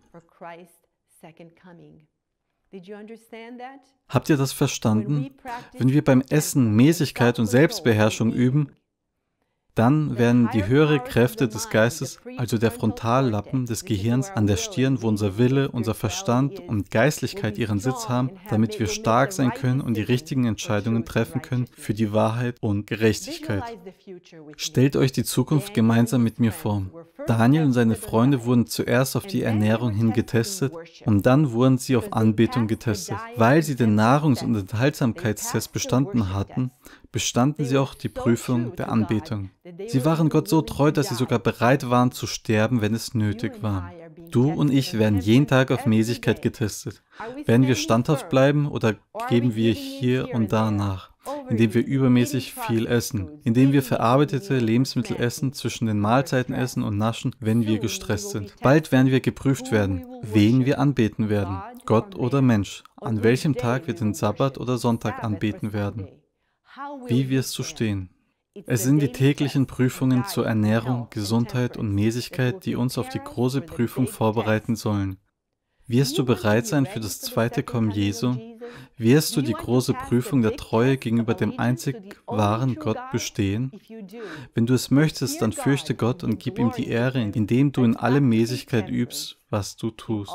Habt ihr das verstanden? Wenn wir beim Essen Mäßigkeit und Selbstbeherrschung üben, dann werden die höheren Kräfte des Geistes, also der Frontallappen des Gehirns an der Stirn, wo unser Wille, unser Verstand und Geistlichkeit ihren Sitz haben, damit wir stark sein können und die richtigen Entscheidungen treffen können für die Wahrheit und Gerechtigkeit. Stellt euch die Zukunft gemeinsam mit mir vor. Daniel und seine Freunde wurden zuerst auf die Ernährung hin getestet und dann wurden sie auf Anbetung getestet. Weil sie den Nahrungs- und Enthaltsamkeitstest bestanden hatten, bestanden sie auch die Prüfung der Anbetung. Sie waren Gott so treu, dass sie sogar bereit waren zu sterben, wenn es nötig war. Du und ich werden jeden Tag auf Mäßigkeit getestet. Werden wir standhaft bleiben oder geben wir hier und da nach, indem wir übermäßig viel essen, indem wir verarbeitete Lebensmittel essen, zwischen den Mahlzeiten essen und naschen, wenn wir gestresst sind? Bald werden wir geprüft werden, wen wir anbeten werden, Gott oder Mensch, an welchem Tag wir den Sabbat oder Sonntag anbeten werden. Wie wirst du stehen? Es sind die täglichen Prüfungen zur Ernährung, Gesundheit und Mäßigkeit, die uns auf die große Prüfung vorbereiten sollen. Wirst du bereit sein für das zweite Kommen Jesu? Wirst du die große Prüfung der Treue gegenüber dem einzig wahren Gott bestehen? Wenn du es möchtest, dann fürchte Gott und gib ihm die Ehre, indem du in allem Mäßigkeit übst, was du tust.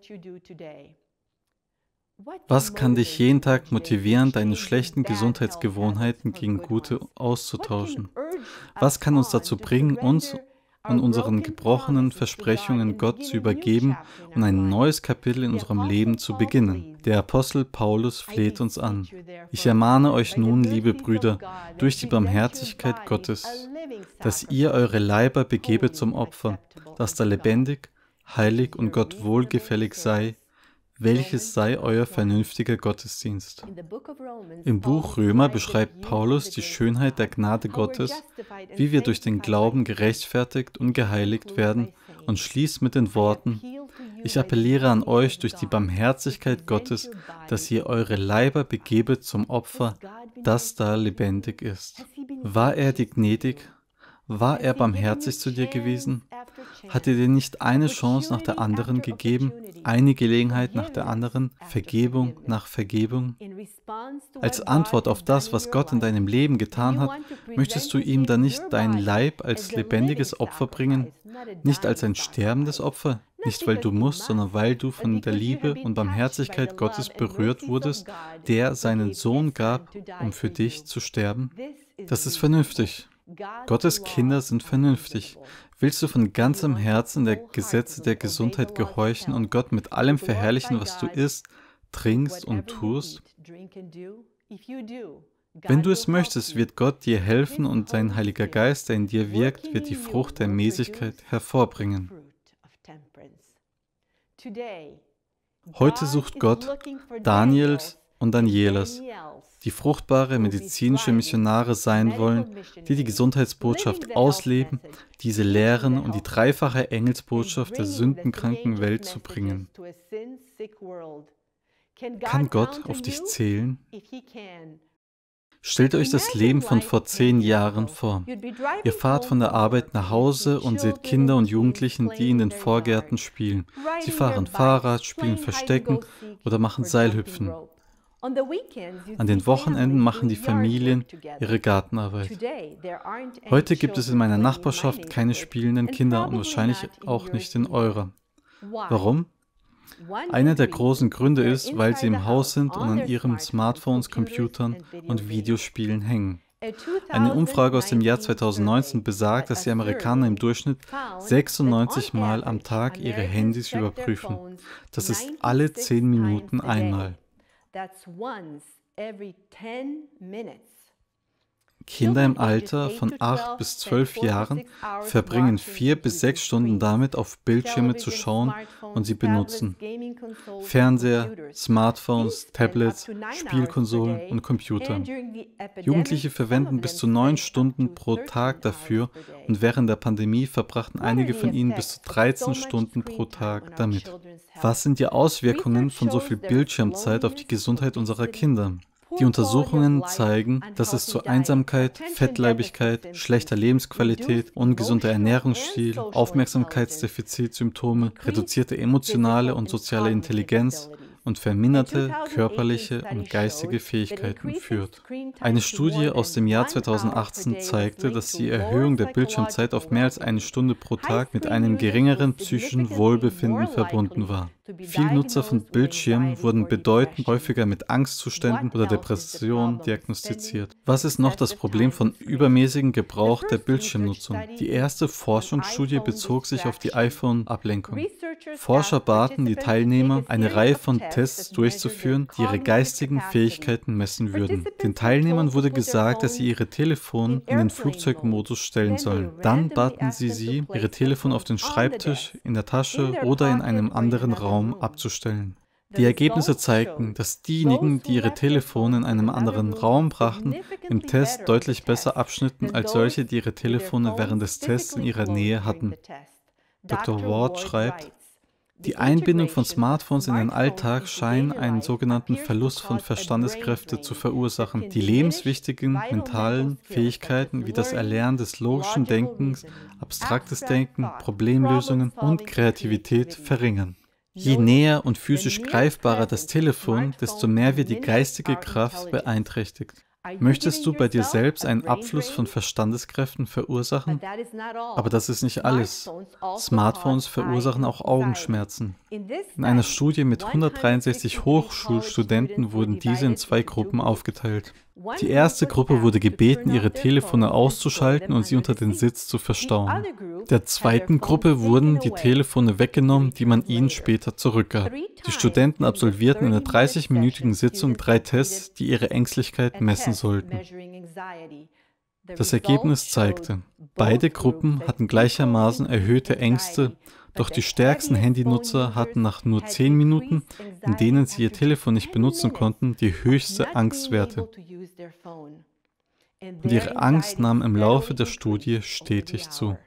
Was kann dich jeden Tag motivieren, deine schlechten Gesundheitsgewohnheiten gegen gute auszutauschen? Was kann uns dazu bringen, uns und unseren gebrochenen Versprechungen Gott zu übergeben und ein neues Kapitel in unserem Leben zu beginnen? Der Apostel Paulus fleht uns an. Ich ermahne euch nun, liebe Brüder, durch die Barmherzigkeit Gottes, dass ihr eure Leiber begebet zum Opfer, das da lebendig, heilig und Gott wohlgefällig sei, welches sei euer vernünftiger Gottesdienst. Im Buch Römer beschreibt Paulus die Schönheit der Gnade Gottes, wie wir durch den Glauben gerechtfertigt und geheiligt werden, und schließt mit den Worten: Ich appelliere an euch durch die Barmherzigkeit Gottes, dass ihr eure Leiber begebet zum Opfer, das da lebendig ist. War er dir gnädig? War er barmherzig zu dir gewesen? Hat er dir nicht eine Chance nach der anderen gegeben, eine Gelegenheit nach der anderen, Vergebung nach Vergebung? Als Antwort auf das, was Gott in deinem Leben getan hat, möchtest du ihm dann nicht deinen Leib als lebendiges Opfer bringen, nicht als ein sterbendes Opfer, nicht weil du musst, sondern weil du von der Liebe und Barmherzigkeit Gottes berührt wurdest, der seinen Sohn gab, um für dich zu sterben? Das ist vernünftig. Gottes Kinder sind vernünftig. Willst du von ganzem Herzen der Gesetze der Gesundheit gehorchen und Gott mit allem verherrlichen, was du isst, trinkst und tust? Wenn du es möchtest, wird Gott dir helfen und sein Heiliger Geist, der in dir wirkt, wird die Frucht der Mäßigkeit hervorbringen. Heute sucht Gott Daniels und Danielas, die fruchtbare medizinische Missionare sein wollen, die die Gesundheitsbotschaft ausleben, diese lehren und die dreifache Engelsbotschaft der sündenkranken Welt zu bringen. Kann Gott auf dich zählen? Stellt euch das Leben von vor zehn Jahren vor. Ihr fahrt von der Arbeit nach Hause und seht Kinder und Jugendlichen, die in den Vorgärten spielen. Sie fahren Fahrrad, spielen Verstecken oder machen Seilhüpfen. An den Wochenenden machen die Familien ihre Gartenarbeit. Heute gibt es in meiner Nachbarschaft keine spielenden Kinder und wahrscheinlich auch nicht in eurer. Warum? Einer der großen Gründe ist, weil sie im Haus sind und an ihren Smartphones, Computern und Videospielen hängen. Eine Umfrage aus dem Jahr zweitausendneunzehn besagt, dass die Amerikaner im Durchschnitt sechsundneunzig Mal am Tag ihre Handys überprüfen. Das ist alle zehn Minuten einmal. Kinder im Alter von acht bis zwölf Jahren verbringen vier bis sechs Stunden damit, auf Bildschirme zu schauen und sie benutzen. Fernseher, Smartphones, Tablets, Spielkonsolen und Computer. Jugendliche verwenden bis zu neun Stunden pro Tag dafür und während der Pandemie verbrachten einige von ihnen bis zu dreizehn Stunden pro Tag damit. Was sind die Auswirkungen von so viel Bildschirmzeit auf die Gesundheit unserer Kinder? Die Untersuchungen zeigen, dass es zu Einsamkeit, Fettleibigkeit, schlechter Lebensqualität, ungesunder Ernährungsstil, Aufmerksamkeitsdefizitsymptome, reduzierte emotionale und soziale Intelligenz und verminderte körperliche und geistige Fähigkeiten führt. Eine Studie aus dem Jahr zweitausendachtzehn zeigte, dass die Erhöhung der Bildschirmzeit auf mehr als eine Stunde pro Tag mit einem geringeren psychischen Wohlbefinden verbunden war. Viele Nutzer von Bildschirmen wurden bedeutend häufiger mit Angstzuständen oder Depressionen diagnostiziert. Was ist noch das Problem von übermäßigem Gebrauch der Bildschirmnutzung? Die erste Forschungsstudie bezog sich auf die iPhone-Ablenkung. Forscher baten die Teilnehmer, eine Reihe von Tests durchzuführen, die ihre geistigen Fähigkeiten messen würden. Den Teilnehmern wurde gesagt, dass sie ihre Telefone in den Flugzeugmodus stellen sollen. Dann baten sie sie, ihre Telefone auf den Schreibtisch, in der Tasche oder in einem anderen Raum abzustellen. Die Ergebnisse zeigten, dass diejenigen, die ihre Telefone in einem anderen Raum brachten, im Test deutlich besser abschnitten als solche, die ihre Telefone während des Tests in ihrer Nähe hatten. Doktor Ward schreibt, die Einbindung von Smartphones in den Alltag scheint einen sogenannten Verlust von Verstandeskräfte zu verursachen, die lebenswichtigen mentalen Fähigkeiten wie das Erlernen des logischen Denkens, abstraktes Denken, Problemlösungen und Kreativität verringern. Je näher und physisch greifbarer das Telefon, desto mehr wird die geistige Kraft beeinträchtigt. Möchtest du bei dir selbst einen Abfluss von Verstandeskräften verursachen? Aber das ist nicht alles. Smartphones verursachen auch Augenschmerzen. In einer Studie mit hundertdreiundsechzig Hochschulstudenten wurden diese in zwei Gruppen aufgeteilt. Die erste Gruppe wurde gebeten, ihre Telefone auszuschalten und sie unter den Sitz zu verstauen. Der zweiten Gruppe wurden die Telefone weggenommen, die man ihnen später zurückgab. Die Studenten absolvierten in einer dreißigminütigen Sitzung drei Tests, die ihre Ängstlichkeit messen sollten. Das Ergebnis zeigte, beide Gruppen hatten gleichermaßen erhöhte Ängste, doch die stärksten Handynutzer hatten nach nur zehn Minuten, in denen sie ihr Telefon nicht benutzen konnten, die höchste Angstwerte. Und ihre Angst nahm im Laufe der Studie stetig zu.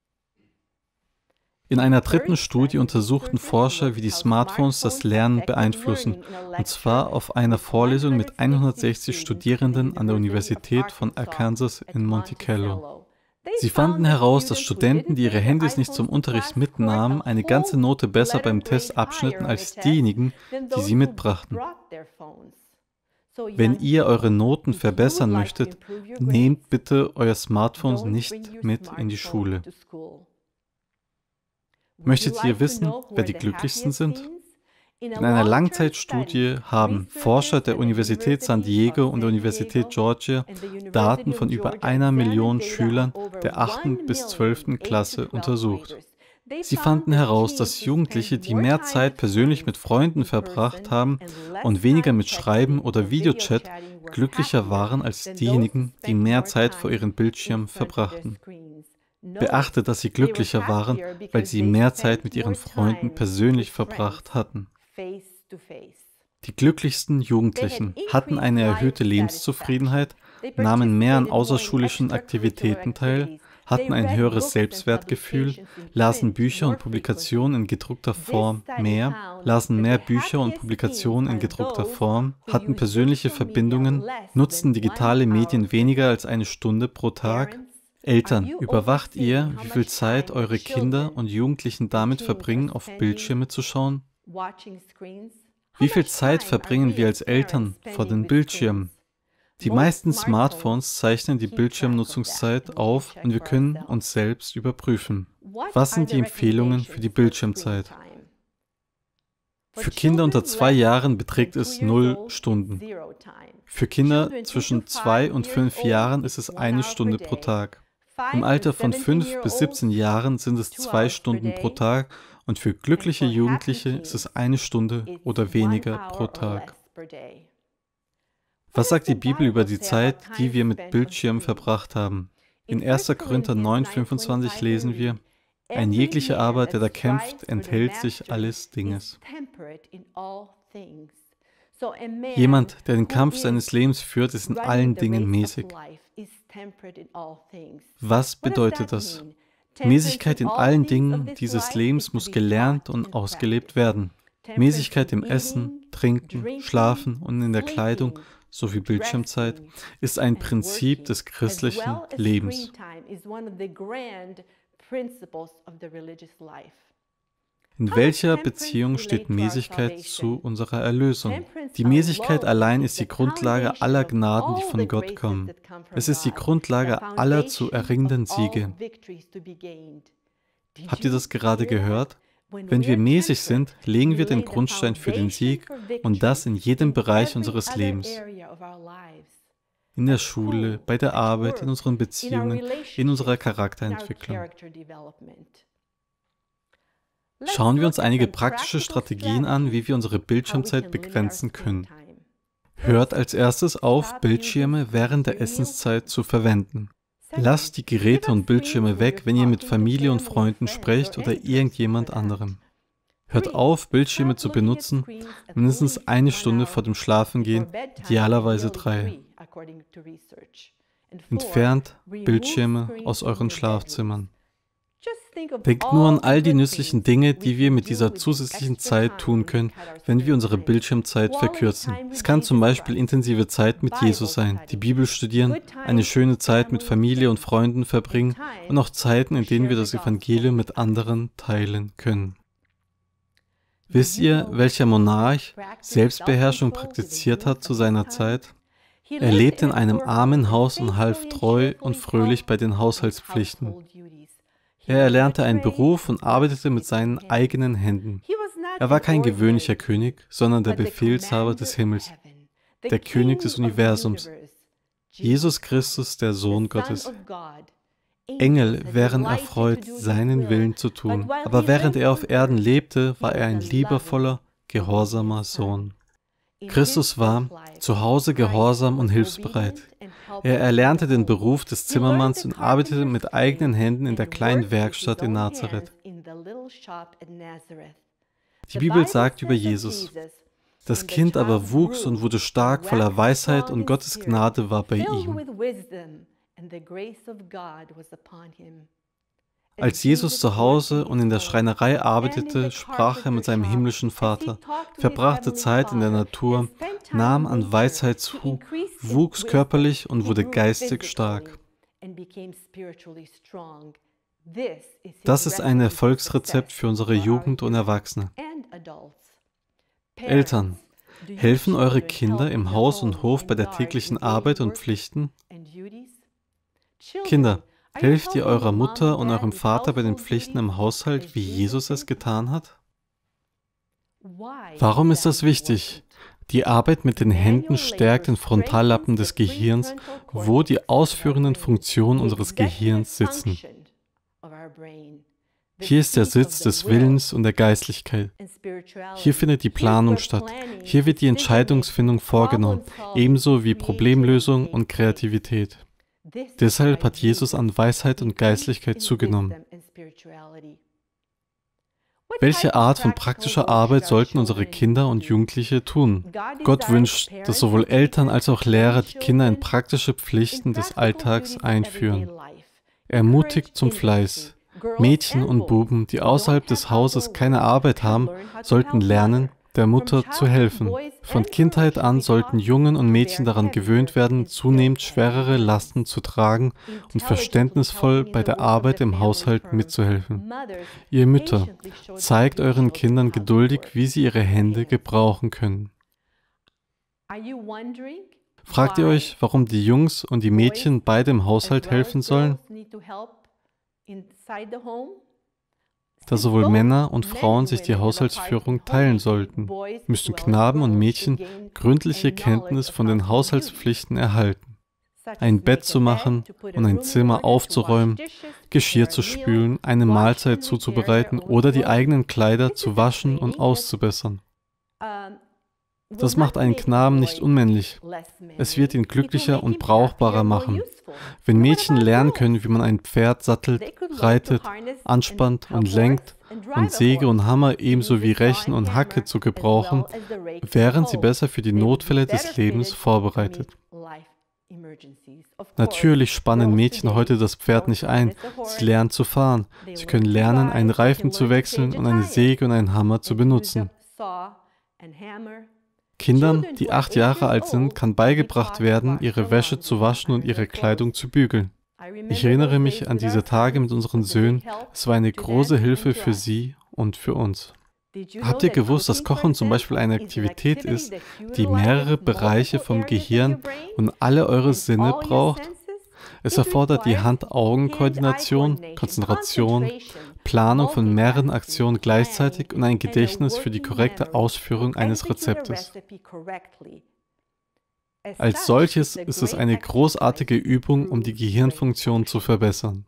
In einer dritten Studie untersuchten Forscher, wie die Smartphones das Lernen beeinflussen, und zwar auf einer Vorlesung mit hundertsechzig Studierenden an der Universität von Arkansas in Monticello. Sie fanden heraus, dass Studenten, die ihre Handys nicht zum Unterricht mitnahmen, eine ganze Note besser beim Test abschnitten als diejenigen, die sie mitbrachten. Wenn ihr eure Noten verbessern möchtet, nehmt bitte euer Smartphone nicht mit in die Schule. Möchtet ihr wissen, wer die glücklichsten sind? In einer Langzeitstudie haben Forscher der Universität San Diego und der Universität Georgia Daten von über einer Million Schülern der achten bis zwölften Klasse untersucht. Sie fanden heraus, dass Jugendliche, die mehr Zeit persönlich mit Freunden verbracht haben und weniger mit Schreiben oder Videochat, glücklicher waren als diejenigen, die mehr Zeit vor ihren Bildschirmen verbrachten. Beachtet, dass sie glücklicher waren, weil sie mehr Zeit mit ihren Freunden persönlich verbracht hatten. Die glücklichsten Jugendlichen hatten eine erhöhte Lebenszufriedenheit, nahmen mehr an außerschulischen Aktivitäten teil, hatten ein höheres Selbstwertgefühl, lasen Bücher und Publikationen in gedruckter Form mehr, lasen mehr Bücher und Publikationen in gedruckter Form, hatten persönliche Verbindungen, nutzten digitale Medien weniger als eine Stunde pro Tag. Eltern, überwacht ihr, wie viel Zeit eure Kinder und Jugendlichen damit verbringen, auf Bildschirme zu schauen? Wie viel Zeit verbringen wir als Eltern vor den Bildschirmen? Die meisten Smartphones zeichnen die Bildschirmnutzungszeit auf und wir können uns selbst überprüfen. Was sind die Empfehlungen für die Bildschirmzeit? Für Kinder unter zwei Jahren beträgt es null Stunden. Für Kinder zwischen zwei und fünf Jahren ist es eine Stunde pro Tag. Im Alter von fünf bis siebzehn Jahren sind es zwei Stunden pro Tag und für glückliche Jugendliche ist es eine Stunde oder weniger pro Tag. Was sagt die Bibel über die Zeit, die wir mit Bildschirmen verbracht haben? In erster Korinther neun, fünfundzwanzig lesen wir: Ein jeglicher aber, der da kämpft, enthält sich alles Dinges. Jemand, der den Kampf seines Lebens führt, ist in allen Dingen mäßig. Was bedeutet das? Mäßigkeit in allen Dingen dieses Lebens muss gelernt und ausgelebt werden. Mäßigkeit im Essen, Trinken, Schlafen und in der Kleidung sowie Bildschirmzeit ist ein Prinzip des christlichen Lebens. In welcher Beziehung steht Mäßigkeit zu unserer Erlösung? Die Mäßigkeit allein ist die Grundlage aller Gnaden, die von Gott kommen. Es ist die Grundlage aller zu erringenden Siege. Habt ihr das gerade gehört? Wenn wir mäßig sind, legen wir den Grundstein für den Sieg und das in jedem Bereich unseres Lebens. In der Schule, bei der Arbeit, in unseren Beziehungen, in unserer Charakterentwicklung. Schauen wir uns einige praktische Strategien an, wie wir unsere Bildschirmzeit begrenzen können. Hört als erstes auf, Bildschirme während der Essenszeit zu verwenden. Lasst die Geräte und Bildschirme weg, wenn ihr mit Familie und Freunden sprecht oder irgendjemand anderem. Hört auf, Bildschirme zu benutzen, mindestens eine Stunde vor dem Schlafengehen, idealerweise drei. Entfernt Bildschirme aus euren Schlafzimmern. Denkt nur an all die nützlichen Dinge, die wir mit dieser zusätzlichen Zeit tun können, wenn wir unsere Bildschirmzeit verkürzen. Es kann zum Beispiel intensive Zeit mit Jesus sein, die Bibel studieren, eine schöne Zeit mit Familie und Freunden verbringen und auch Zeiten, in denen wir das Evangelium mit anderen teilen können. Wisst ihr, welcher Monarch Selbstbeherrschung praktiziert hat zu seiner Zeit? Er lebte in einem armen Haus und half treu und fröhlich bei den Haushaltspflichten. Er erlernte einen Beruf und arbeitete mit seinen eigenen Händen. Er war kein gewöhnlicher König, sondern der Befehlshaber des Himmels, der König des Universums, Jesus Christus, der Sohn Gottes. Engel wären erfreut, seinen Willen zu tun, aber während er auf Erden lebte, war er ein liebevoller, gehorsamer Sohn. Christus war zu Hause gehorsam und hilfsbereit. Er erlernte den Beruf des Zimmermanns und arbeitete mit eigenen Händen in der kleinen Werkstatt in Nazareth. Die Bibel sagt über Jesus: Das Kind aber wuchs und wurde stark, voller Weisheit, und Gottes Gnade war bei ihm. Als Jesus zu Hause und in der Schreinerei arbeitete, sprach er mit seinem himmlischen Vater, verbrachte Zeit in der Natur, nahm an Weisheit zu, wuchs körperlich und wurde geistig stark. Das ist ein Erfolgsrezept für unsere Jugend und Erwachsene. Eltern, helfen eure Kinder im Haus und Hof bei der täglichen Arbeit und Pflichten? Kinder, helft ihr eurer Mutter und eurem Vater bei den Pflichten im Haushalt, wie Jesus es getan hat? Warum ist das wichtig? Die Arbeit mit den Händen stärkt den Frontallappen des Gehirns, wo die ausführenden Funktionen unseres Gehirns sitzen. Hier ist der Sitz des Willens und der Geistlichkeit. Hier findet die Planung statt. Hier wird die Entscheidungsfindung vorgenommen, ebenso wie Problemlösung und Kreativität. Deshalb hat Jesus an Weisheit und Geistlichkeit zugenommen. Welche Art von praktischer Arbeit sollten unsere Kinder und Jugendliche tun? Gott wünscht, dass sowohl Eltern als auch Lehrer die Kinder in praktische Pflichten des Alltags einführen. Er ermutigt zum Fleiß. Mädchen und Buben, die außerhalb des Hauses keine Arbeit haben, sollten lernen, der Mutter zu helfen. Von Kindheit an sollten Jungen und Mädchen daran gewöhnt werden, zunehmend schwerere Lasten zu tragen und verständnisvoll bei der Arbeit im Haushalt mitzuhelfen. Ihr Mütter, zeigt euren Kindern geduldig, wie sie ihre Hände gebrauchen können. Fragt ihr euch, warum die Jungs und die Mädchen beide im Haushalt helfen sollen? Da sowohl Männer und Frauen sich die Haushaltsführung teilen sollten, müssen Knaben und Mädchen gründliche Kenntnis von den Haushaltspflichten erhalten. Ein Bett zu machen und ein Zimmer aufzuräumen, Geschirr zu spülen, eine Mahlzeit zuzubereiten oder die eigenen Kleider zu waschen und auszubessern. Das macht einen Knaben nicht unmännlich. Es wird ihn glücklicher und brauchbarer machen. Wenn Mädchen lernen können, wie man ein Pferd sattelt, reitet, anspannt und lenkt und Säge und Hammer ebenso wie Rechen und Hacke zu gebrauchen, wären sie besser für die Notfälle des Lebens vorbereitet. Natürlich spannen Mädchen heute das Pferd nicht ein. Sie lernen zu fahren. Sie können lernen, einen Reifen zu wechseln und eine Säge und einen Hammer zu benutzen. Kindern, die acht Jahre alt sind, kann beigebracht werden, ihre Wäsche zu waschen und ihre Kleidung zu bügeln. Ich erinnere mich an diese Tage mit unseren Söhnen. Es war eine große Hilfe für sie und für uns. Habt ihr gewusst, dass Kochen zum Beispiel eine Aktivität ist, die mehrere Bereiche vom Gehirn und alle eure Sinne braucht? Es erfordert die Hand-Augen-Koordination, Konzentration, Planung von mehreren Aktionen gleichzeitig und ein Gedächtnis für die korrekte Ausführung eines Rezeptes. Als solches ist es eine großartige Übung, um die Gehirnfunktion zu verbessern.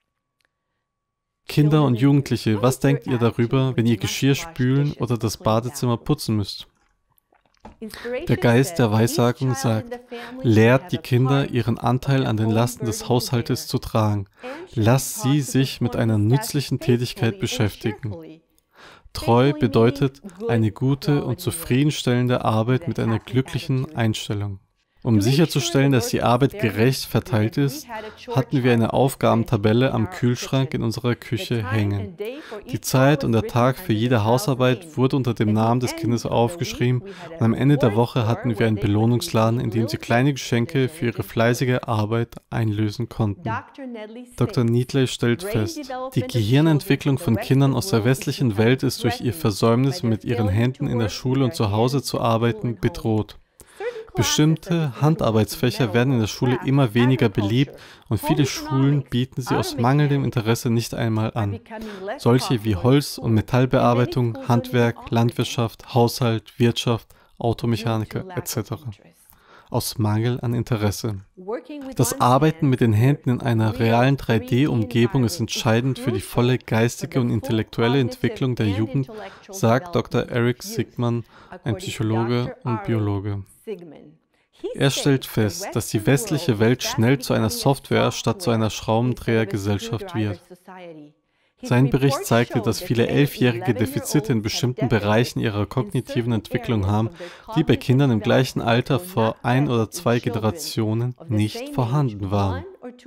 Kinder und Jugendliche, was denkt ihr darüber, wenn ihr Geschirr spülen oder das Badezimmer putzen müsst? Der Geist der Weissagung sagt, lehrt die Kinder, ihren Anteil an den Lasten des Haushaltes zu tragen. Lasst sie sich mit einer nützlichen Tätigkeit beschäftigen. Treu bedeutet eine gute und zufriedenstellende Arbeit mit einer glücklichen Einstellung. Um sicherzustellen, dass die Arbeit gerecht verteilt ist, hatten wir eine Aufgabentabelle am Kühlschrank in unserer Küche hängen. Die Zeit und der Tag für jede Hausarbeit wurde unter dem Namen des Kindes aufgeschrieben und am Ende der Woche hatten wir einen Belohnungsladen, in dem sie kleine Geschenke für ihre fleißige Arbeit einlösen konnten. Doktor Needley stellt fest, die Gehirnentwicklung von Kindern aus der westlichen Welt ist durch ihr Versäumnis, mit ihren Händen in der Schule und zu Hause zu arbeiten, bedroht. Bestimmte Handarbeitsfächer werden in der Schule immer weniger beliebt und viele Schulen bieten sie aus mangelndem Interesse nicht einmal an. Solche wie Holz- und Metallbearbeitung, Handwerk, Landwirtschaft, Haushalt, Wirtschaft, Automechaniker et cetera. Aus Mangel an Interesse. Das Arbeiten mit den Händen in einer realen drei D-Umgebung ist entscheidend für die volle geistige und intellektuelle Entwicklung der Jugend, sagt Doktor Eric Sigman, ein Psychologe und Biologe. Er stellt fest, dass die westliche Welt schnell zu einer Software statt zu einer Schraubendrehergesellschaft wird. Sein Bericht zeigte, dass viele Elfjährige Defizite in bestimmten Bereichen ihrer kognitiven Entwicklung haben, die bei Kindern im gleichen Alter vor ein oder zwei Generationen nicht vorhanden waren.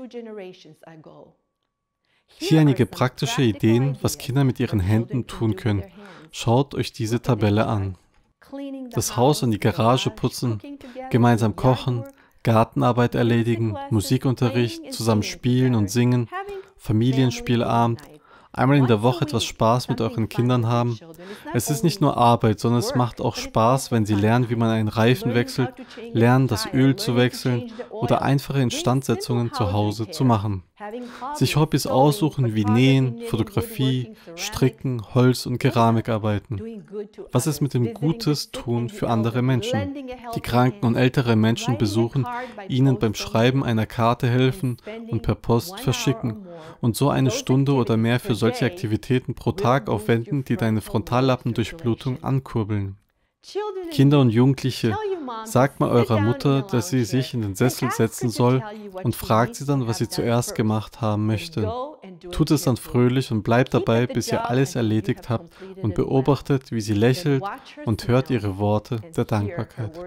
Hier einige praktische Ideen, was Kinder mit ihren Händen tun können. Schaut euch diese Tabelle an. Das Haus und die Garage putzen, gemeinsam kochen, Gartenarbeit erledigen, Musikunterricht, zusammen spielen und singen, Familienspielabend, einmal in der Woche etwas Spaß mit euren Kindern haben. Es ist nicht nur Arbeit, sondern es macht auch Spaß, wenn sie lernen, wie man einen Reifen wechselt, lernen, das Öl zu wechseln oder einfache Instandsetzungen zu Hause zu machen. sich Hobbys aussuchen wie Nähen, Fotografie, Stricken, Holz- und Keramikarbeiten. Was ist mit dem Gutes tun für andere Menschen? Die kranken und ältere Menschen besuchen, ihnen beim Schreiben einer Karte helfen und per Post verschicken und so eine Stunde oder mehr für solche Aktivitäten pro Tag aufwenden, die deine Frontallappendurchblutung ankurbeln. Kinder und Jugendliche, sagt mal eurer Mutter, dass sie sich in den Sessel setzen soll und fragt sie dann, was sie zuerst gemacht haben möchte. Tut es dann fröhlich und bleibt dabei, bis ihr alles erledigt habt und beobachtet, wie sie lächelt und hört ihre Worte der Dankbarkeit.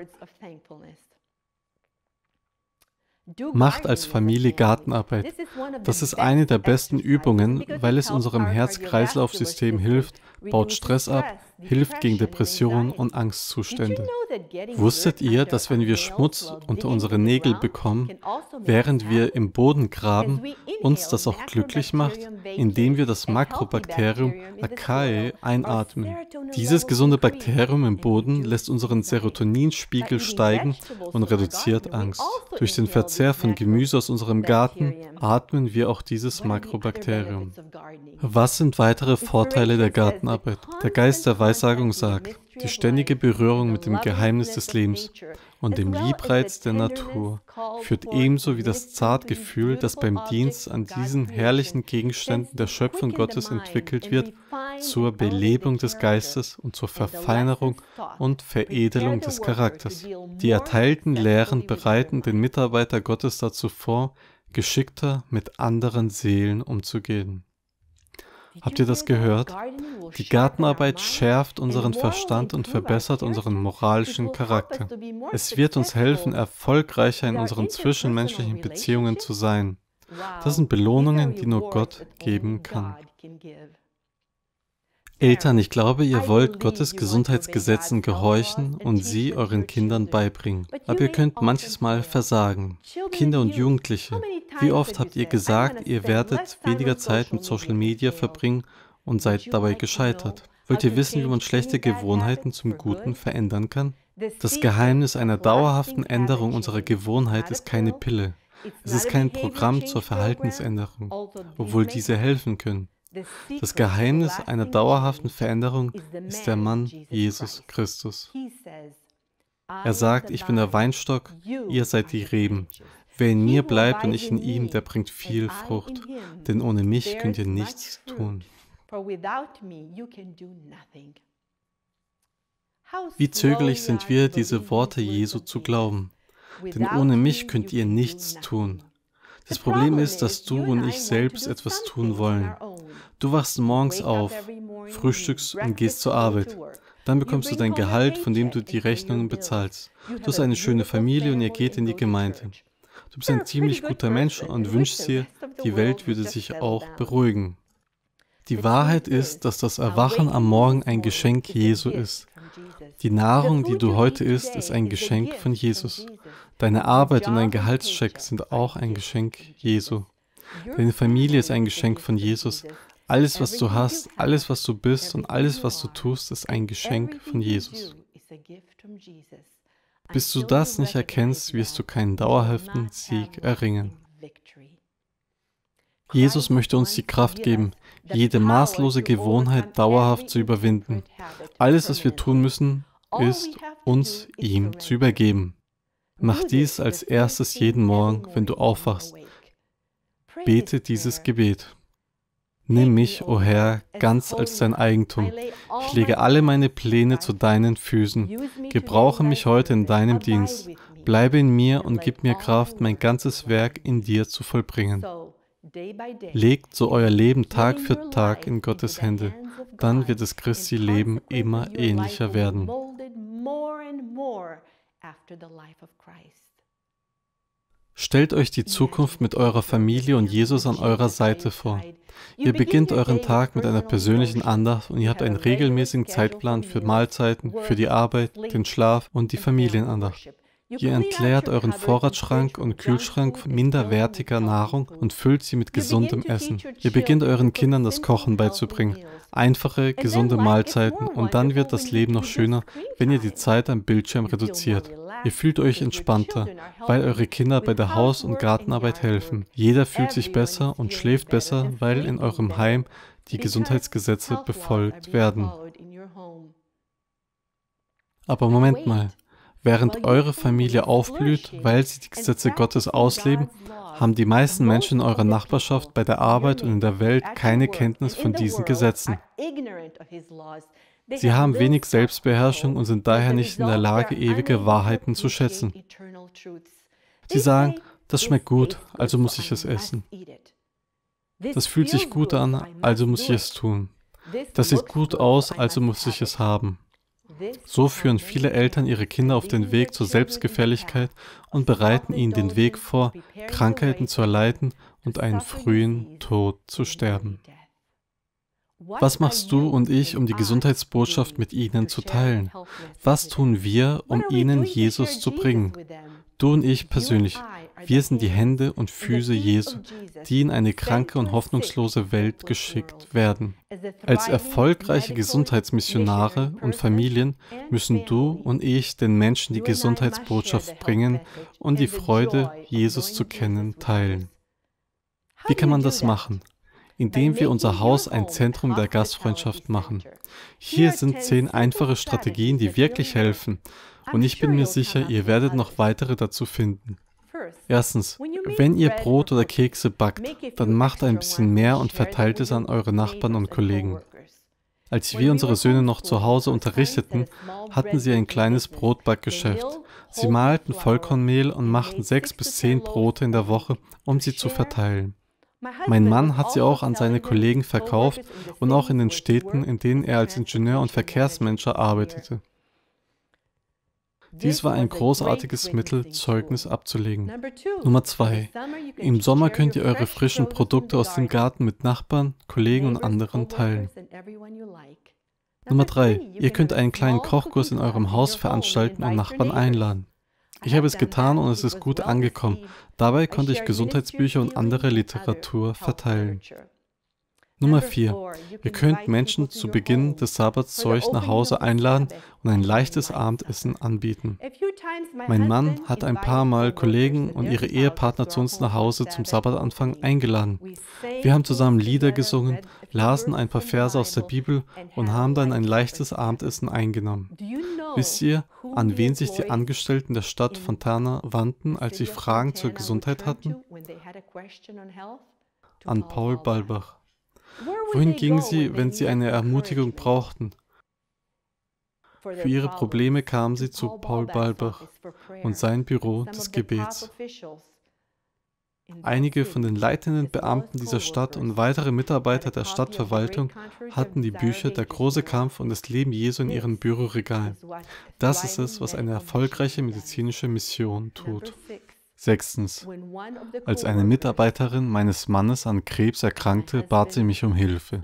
Macht als Familie Gartenarbeit. Das ist eine der besten Übungen, weil es unserem Herz-Kreislauf-System hilft, baut Stress ab, hilft gegen Depressionen und Angstzustände. Wusstet ihr, dass wenn wir Schmutz unter unsere Nägel bekommen, während wir im Boden graben, uns das auch glücklich macht, indem wir das Makrobakterium Acacia einatmen? Dieses gesunde Bakterium im Boden lässt unseren Serotoninspiegel steigen und reduziert Angst. Durch den Verzehr von Gemüse aus unserem Garten atmen wir auch dieses Makrobakterium. Was sind weitere Vorteile der Gartenarbeit? Der Geist der Weissagung sagt, die ständige Berührung mit dem Geheimnis des Lebens und dem Liebreiz der Natur führt ebenso wie das Zartgefühl, das beim Dienst an diesen herrlichen Gegenständen der Schöpfung Gottes entwickelt wird, zur Belebung des Geistes und zur Verfeinerung und Veredelung des Charakters. Die erteilten Lehren bereiten den Mitarbeiter Gottes dazu vor, geschickter mit anderen Seelen umzugehen. Habt ihr das gehört? Die Gartenarbeit schärft unseren Verstand und verbessert unseren moralischen Charakter. Es wird uns helfen, erfolgreicher in unseren zwischenmenschlichen Beziehungen zu sein. Das sind Belohnungen, die nur Gott geben kann. Eltern, ich glaube, ihr wollt Gottes Gesundheitsgesetzen gehorchen und sie euren Kindern beibringen. Aber ihr könnt manches Mal versagen. Kinder und Jugendliche, wie oft habt ihr gesagt, ihr werdet weniger Zeit mit Social Media verbringen und seid dabei gescheitert? Wollt ihr wissen, wie man schlechte Gewohnheiten zum Guten verändern kann? Das Geheimnis einer dauerhaften Änderung unserer Gewohnheit ist keine Pille. Es ist kein Programm zur Verhaltensänderung, obwohl diese helfen können. Das Geheimnis einer dauerhaften Veränderung ist der Mann Jesus Christus. Er sagt, ich bin der Weinstock, ihr seid die Reben. Wer in mir bleibt und ich in ihm, der bringt viel Frucht, denn ohne mich könnt ihr nichts tun. Wie zögerlich sind wir, diese Worte Jesu zu glauben, denn ohne mich könnt ihr nichts tun. Das Problem ist, dass du und ich selbst etwas tun wollen. Du wachst morgens auf, frühstückst und gehst zur Arbeit. Dann bekommst du dein Gehalt, von dem du die Rechnungen bezahlst. Du hast eine schöne Familie und ihr geht in die Gemeinde. Du bist ein ziemlich guter Mensch und wünschst dir, die Welt würde sich auch beruhigen. Die Wahrheit ist, dass das Erwachen am Morgen ein Geschenk Jesu ist. Die Nahrung, die du heute isst, ist ein Geschenk von Jesus. Deine Arbeit und dein Gehaltscheck sind auch ein Geschenk Jesu. Deine Familie ist ein Geschenk von Jesus. Alles, was du hast, alles, was du bist und alles, was du tust, ist ein Geschenk von Jesus. Bis du das nicht erkennst, wirst du keinen dauerhaften Sieg erringen. Jesus möchte uns die Kraft geben, jede maßlose Gewohnheit dauerhaft zu überwinden. Alles, was wir tun müssen, ist, uns ihm zu übergeben. Mach dies als erstes jeden Morgen, wenn du aufwachst. Bete dieses Gebet. Nimm mich, o Herr, ganz als dein Eigentum. Ich lege alle meine Pläne zu deinen Füßen. Gebrauche mich heute in deinem Dienst. Bleibe in mir und gib mir Kraft, mein ganzes Werk in dir zu vollbringen. Legt so euer Leben Tag für Tag in Gottes Hände. Dann wird das Christi Leben immer ähnlicher werden. Stellt euch die Zukunft mit eurer Familie und Jesus an eurer Seite vor. Ihr beginnt euren Tag mit einer persönlichen Andacht und ihr habt einen regelmäßigen Zeitplan für Mahlzeiten, für die Arbeit, den Schlaf und die Familienandacht. Ihr entleert euren Vorratsschrank und Kühlschrank von minderwertiger Nahrung und füllt sie mit gesundem Essen. Ihr beginnt euren Kindern das Kochen beizubringen. Einfache, gesunde Mahlzeiten und dann wird das Leben noch schöner, wenn ihr die Zeit am Bildschirm reduziert. Ihr fühlt euch entspannter, weil eure Kinder bei der Haus- und Gartenarbeit helfen. Jeder fühlt sich besser und schläft besser, weil in eurem Heim die Gesundheitsgesetze befolgt werden. Aber Moment mal, während eure Familie aufblüht, weil sie die Gesetze Gottes ausleben, haben die meisten Menschen in eurer Nachbarschaft, bei der Arbeit und in der Welt keine Kenntnis von diesen Gesetzen. Sie haben wenig Selbstbeherrschung und sind daher nicht in der Lage, ewige Wahrheiten zu schätzen. Sie sagen, das schmeckt gut, also muss ich es essen. Das fühlt sich gut an, also muss ich es tun. Das sieht gut aus, also muss ich es haben. So führen viele Eltern ihre Kinder auf den Weg zur Selbstgefälligkeit und bereiten ihnen den Weg vor, Krankheiten zu erleiden und einen frühen Tod zu sterben. Was machst du und ich, um die Gesundheitsbotschaft mit ihnen zu teilen? Was tun wir, um ihnen Jesus zu bringen? Du und ich persönlich, wir sind die Hände und Füße Jesu, die in eine kranke und hoffnungslose Welt geschickt werden. Als erfolgreiche Gesundheitsmissionare und Familien müssen du und ich den Menschen die Gesundheitsbotschaft bringen und die Freude, Jesus zu kennen, teilen. Wie kann man das machen? Indem wir unser Haus ein Zentrum der Gastfreundschaft machen. Hier sind zehn einfache Strategien, die wirklich helfen. Und ich bin mir sicher, ihr werdet noch weitere dazu finden. Erstens, wenn ihr Brot oder Kekse backt, dann macht ein bisschen mehr und verteilt es an eure Nachbarn und Kollegen. Als wir unsere Söhne noch zu Hause unterrichteten, hatten sie ein kleines Brotbackgeschäft. Sie mahlten Vollkornmehl und machten sechs bis zehn Brote in der Woche, um sie zu verteilen. Mein Mann hat sie auch an seine Kollegen verkauft und auch in den Städten, in denen er als Ingenieur und Verkehrsmensch arbeitete. Dies war ein großartiges Mittel, Zeugnis abzulegen. Nummer zwei. Im Sommer könnt ihr eure frischen Produkte aus dem Garten mit Nachbarn, Kollegen und anderen teilen. Nummer drei. Ihr könnt einen kleinen Kochkurs in eurem Haus veranstalten und Nachbarn einladen. Ich habe es getan und es ist gut angekommen. Dabei konnte ich Gesundheitsbücher und andere Literatur verteilen. Nummer vier. Ihr könnt Menschen zu Beginn des Sabbats zu euch nach Hause einladen und ein leichtes Abendessen anbieten. Mein Mann hat ein paar Mal Kollegen und ihre Ehepartner zu uns nach Hause zum Sabbatanfang eingeladen. Wir haben zusammen Lieder gesungen, lasen ein paar Verse aus der Bibel und haben dann ein leichtes Abendessen eingenommen. Wisst ihr, an wen sich die Angestellten der Stadt Fontana wandten, als sie Fragen zur Gesundheit hatten? An Paul Balbach. Wohin gingen sie, wenn sie eine Ermutigung brauchten? Für ihre Probleme kamen sie zu Paul Balbach und sein Büro des Gebets. Einige von den leitenden Beamten dieser Stadt und weitere Mitarbeiter der Stadtverwaltung hatten die Bücher Der große Kampf und das Leben Jesu in ihrem Büroregal. Das ist es, was eine erfolgreiche medizinische Mission tut. Sechstens. Als eine Mitarbeiterin meines Mannes an Krebs erkrankte, bat sie mich um Hilfe.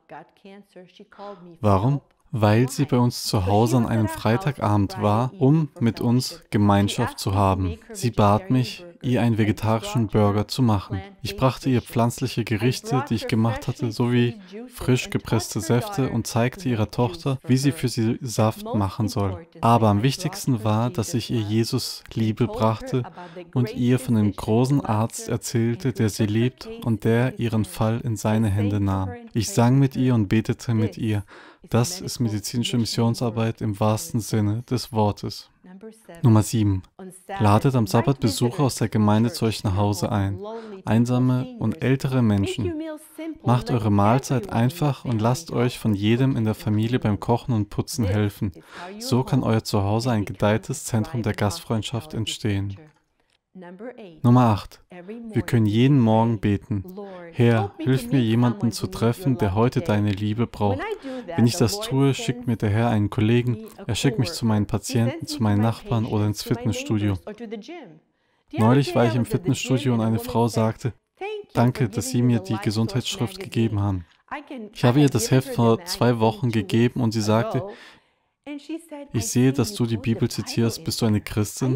Warum? Weil sie bei uns zu Hause an einem Freitagabend war, um mit uns Gemeinschaft zu haben. Sie bat mich, ihr einen vegetarischen Burger zu machen. Ich brachte ihr pflanzliche Gerichte, die ich gemacht hatte, sowie frisch gepresste Säfte und zeigte ihrer Tochter, wie sie für sie Saft machen soll. Aber am wichtigsten war, dass ich ihr Jesus Liebe brachte und ihr von dem großen Arzt erzählte, der sie liebt und der ihren Fall in seine Hände nahm. Ich sang mit ihr und betete mit ihr. Das ist medizinische Missionsarbeit im wahrsten Sinne des Wortes. Nummer sieben. Ladet am Sabbat Besucher aus der Gemeinde zu euch nach Hause ein. Einsame und ältere Menschen. Macht eure Mahlzeit einfach und lasst euch von jedem in der Familie beim Kochen und Putzen helfen. So kann euer Zuhause ein gedeihtes Zentrum der Gastfreundschaft entstehen. Nummer acht. Wir können jeden Morgen beten. Herr, hilf mir, jemanden zu treffen, der heute deine Liebe braucht. Wenn ich das tue, schickt mir der Herr einen Kollegen, er schickt mich zu meinen Patienten, zu meinen Nachbarn oder ins Fitnessstudio. Neulich war ich im Fitnessstudio und eine Frau sagte, danke, dass Sie mir die Gesundheitsschrift gegeben haben. Ich habe ihr das Heft vor zwei Wochen gegeben und sie sagte, ich sehe, dass du die Bibel zitierst. Bist du eine Christin?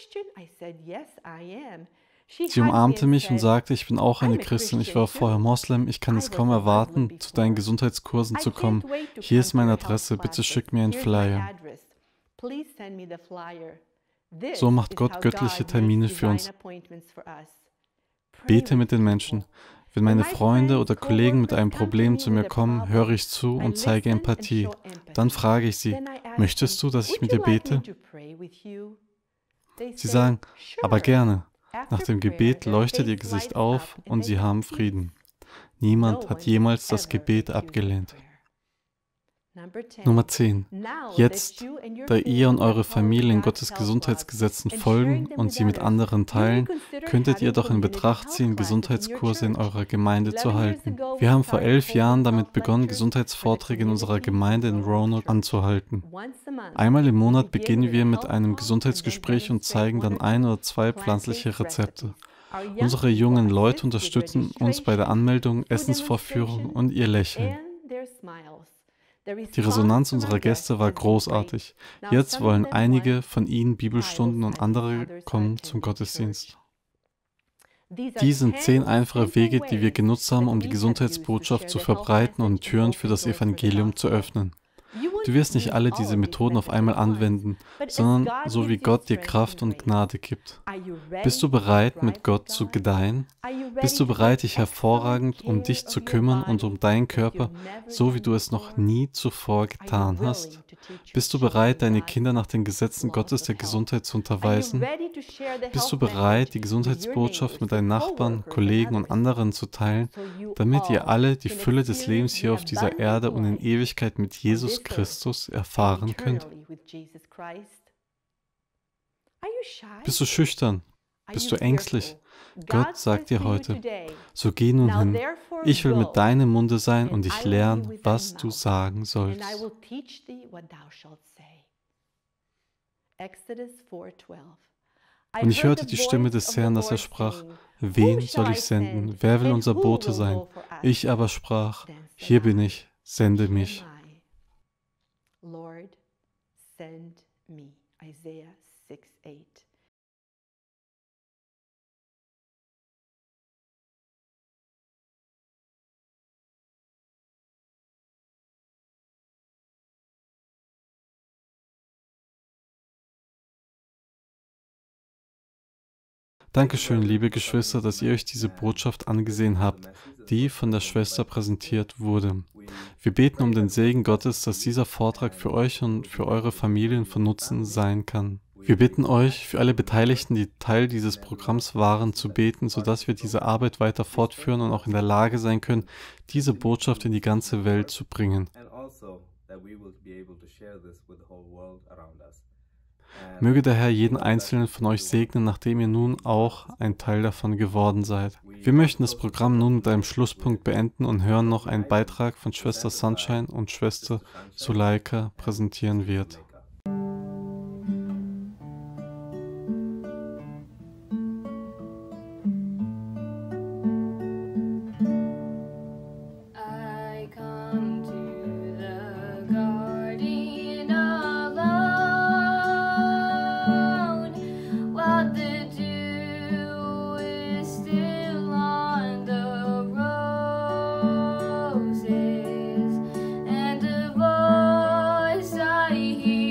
Sie umarmte mich und sagte, ich bin auch eine Christin. Ich war vorher Moslem. Ich kann es kaum erwarten, zu deinen Gesundheitskursen zu kommen. Hier ist meine Adresse. Bitte schick mir einen Flyer. So macht Gott göttliche Termine für uns. Bete mit den Menschen. Wenn meine Freunde oder Kollegen mit einem Problem zu mir kommen, höre ich zu und zeige Empathie. Dann frage ich sie, möchtest du, dass ich mit dir bete? Sie sagen, aber gerne. Nach dem Gebet leuchtet ihr Gesicht auf und sie haben Frieden. Niemand hat jemals das Gebet abgelehnt. Nummer zehn. Jetzt, da ihr und eure Familien Gottes Gesundheitsgesetzen folgen und sie mit anderen teilen, könntet ihr doch in Betracht ziehen, Gesundheitskurse in eurer Gemeinde zu halten. Wir haben vor elf Jahren damit begonnen, Gesundheitsvorträge in unserer Gemeinde in Roanoke anzuhalten. Einmal im Monat beginnen wir mit einem Gesundheitsgespräch und zeigen dann ein oder zwei pflanzliche Rezepte. Unsere jungen Leute unterstützen uns bei der Anmeldung, Essensvorführung und ihr Lächeln. Die Resonanz unserer Gäste war großartig. Jetzt wollen einige von ihnen Bibelstunden und andere kommen zum Gottesdienst. Dies sind zehn einfache Wege, die wir genutzt haben, um die Gesundheitsbotschaft zu verbreiten und Türen für das Evangelium zu öffnen. Du wirst nicht alle diese Methoden auf einmal anwenden, sondern so wie Gott dir Kraft und Gnade gibt. Bist du bereit, mit Gott zu gedeihen? Bist du bereit, dich hervorragend um dich zu kümmern und um deinen Körper, so wie du es noch nie zuvor getan hast? Bist du bereit, deine Kinder nach den Gesetzen Gottes der Gesundheit zu unterweisen? Bist du bereit, die Gesundheitsbotschaft mit deinen Nachbarn, Kollegen und anderen zu teilen, damit ihr alle die Fülle des Lebens hier auf dieser Erde und in Ewigkeit mit Jesus Christus erfahren könnt? Bist du schüchtern? Bist du ängstlich? Gott sagt dir heute, so geh nun hin. Ich will mit deinem Munde sein und dich lehren, was du sagen sollst. Und ich hörte die Stimme des Herrn, dass er sprach, wen soll ich senden? Wer will unser Bote sein? Ich aber sprach, hier bin ich, sende mich. Lord, send me. Isaiah six eight. Dankeschön, liebe Geschwister, dass ihr euch diese Botschaft angesehen habt, die von der Schwester präsentiert wurde. Wir beten um den Segen Gottes, dass dieser Vortrag für euch und für eure Familien von Nutzen sein kann. Wir bitten euch, für alle Beteiligten, die Teil dieses Programms waren, zu beten, sodass wir diese Arbeit weiter fortführen und auch in der Lage sein können, diese Botschaft in die ganze Welt zu bringen. Möge der Herr jeden einzelnen von euch segnen, nachdem ihr nun auch ein Teil davon geworden seid. Wir möchten das Programm nun mit einem Schlusspunkt beenden und hören noch einen Beitrag von Schwester Sunshine und Schwester Suleika präsentieren wird. And a voice I hear.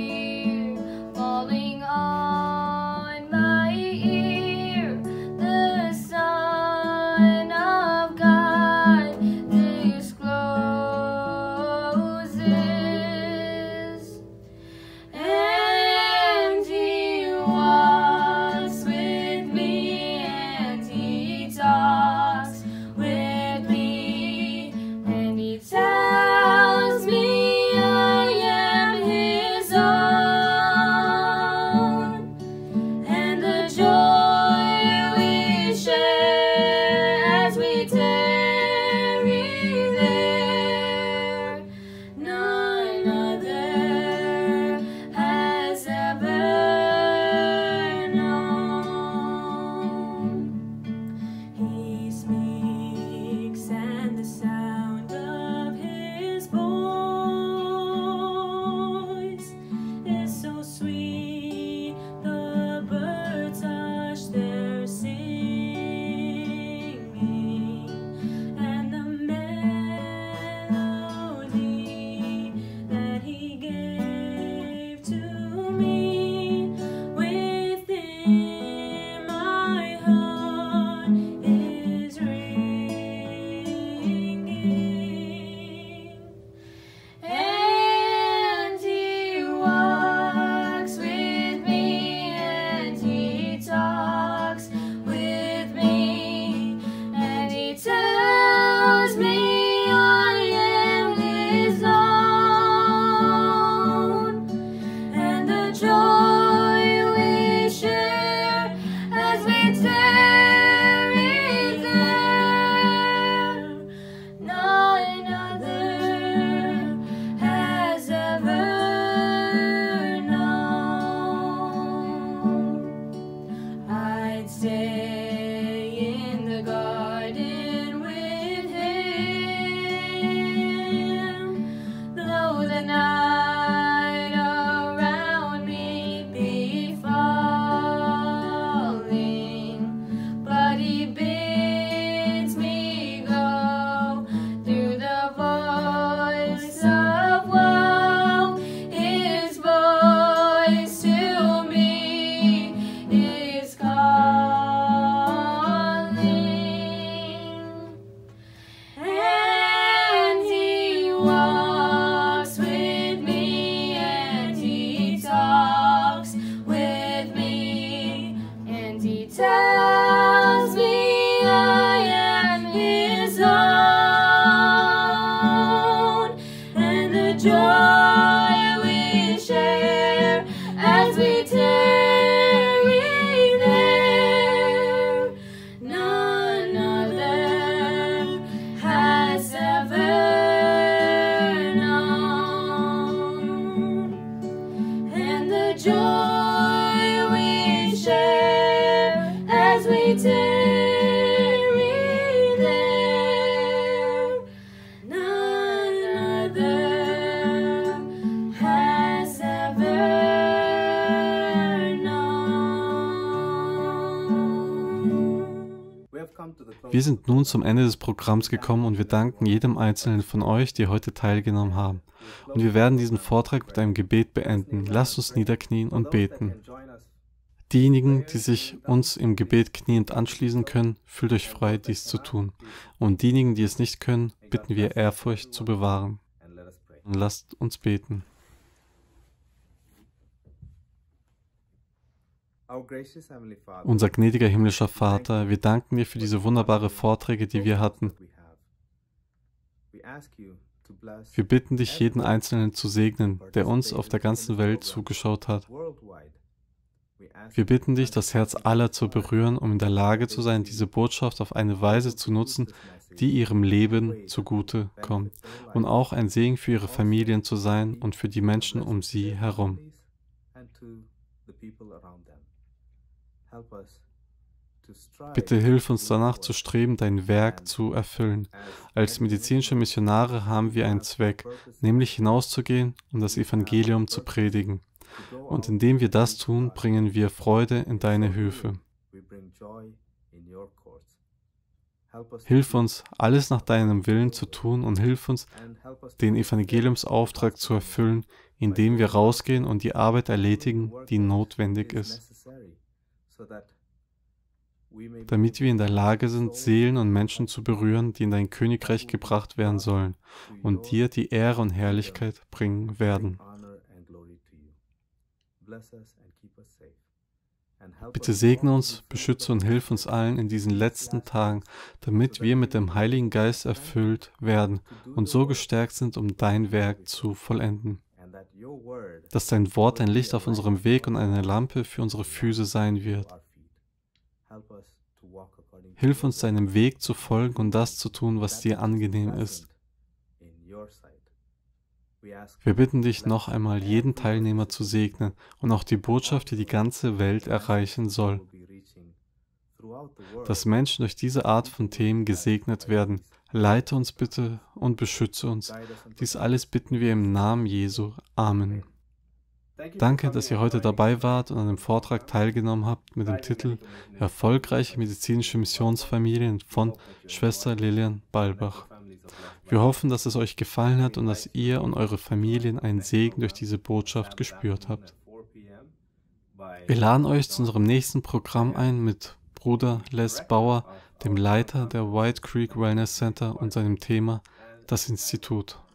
Wir sind nun zum Ende des Programms gekommen und wir danken jedem Einzelnen von euch, die heute teilgenommen haben. Und wir werden diesen Vortrag mit einem Gebet beenden. Lasst uns niederknien und beten. Diejenigen, die sich uns im Gebet kniend anschließen können, fühlt euch frei, dies zu tun. Und diejenigen, die es nicht können, bitten wir, Ehrfurcht zu bewahren. Und lasst uns beten. Unser gnädiger himmlischer Vater, wir danken dir für diese wunderbaren Vorträge, die wir hatten. Wir bitten dich, jeden Einzelnen zu segnen, der uns auf der ganzen Welt zugeschaut hat. Wir bitten dich, das Herz aller zu berühren, um in der Lage zu sein, diese Botschaft auf eine Weise zu nutzen, die ihrem Leben zugute kommt, und auch ein Segen für ihre Familien zu sein und für die Menschen um sie herum. Bitte hilf uns danach zu streben, dein Werk zu erfüllen. Als medizinische Missionare haben wir einen Zweck, nämlich hinauszugehen und das Evangelium zu predigen. Und indem wir das tun, bringen wir Freude in deine Höfe. Hilf uns, alles nach deinem Willen zu tun und hilf uns, den Evangeliumsauftrag zu erfüllen, indem wir rausgehen und die Arbeit erledigen, die notwendig ist, damit wir in der Lage sind, Seelen und Menschen zu berühren, die in dein Königreich gebracht werden sollen und dir die Ehre und Herrlichkeit bringen werden. Bitte segne uns, beschütze und hilf uns allen in diesen letzten Tagen, damit wir mit dem Heiligen Geist erfüllt werden und so gestärkt sind, um dein Werk zu vollenden. Dass dein Wort ein Licht auf unserem Weg und eine Lampe für unsere Füße sein wird. Hilf uns, deinem Weg zu folgen und das zu tun, was dir angenehm ist. Wir bitten dich noch einmal, jeden Teilnehmer zu segnen und auch die Botschaft, die die ganze Welt erreichen soll. Dass Menschen durch diese Art von Themen gesegnet werden. Leite uns bitte und beschütze uns. Dies alles bitten wir im Namen Jesu. Amen. Danke, dass ihr heute dabei wart und an dem Vortrag teilgenommen habt mit dem Titel Erfolgreiche medizinische Missionsfamilien von Schwester Lilian Balbach. Wir hoffen, dass es euch gefallen hat und dass ihr und eure Familien einen Segen durch diese Botschaft gespürt habt. Wir laden euch zu unserem nächsten Programm ein mit Bruder Les Bauer, dem Leiter der White Creek Wellness Center und seinem Thema Das Institut.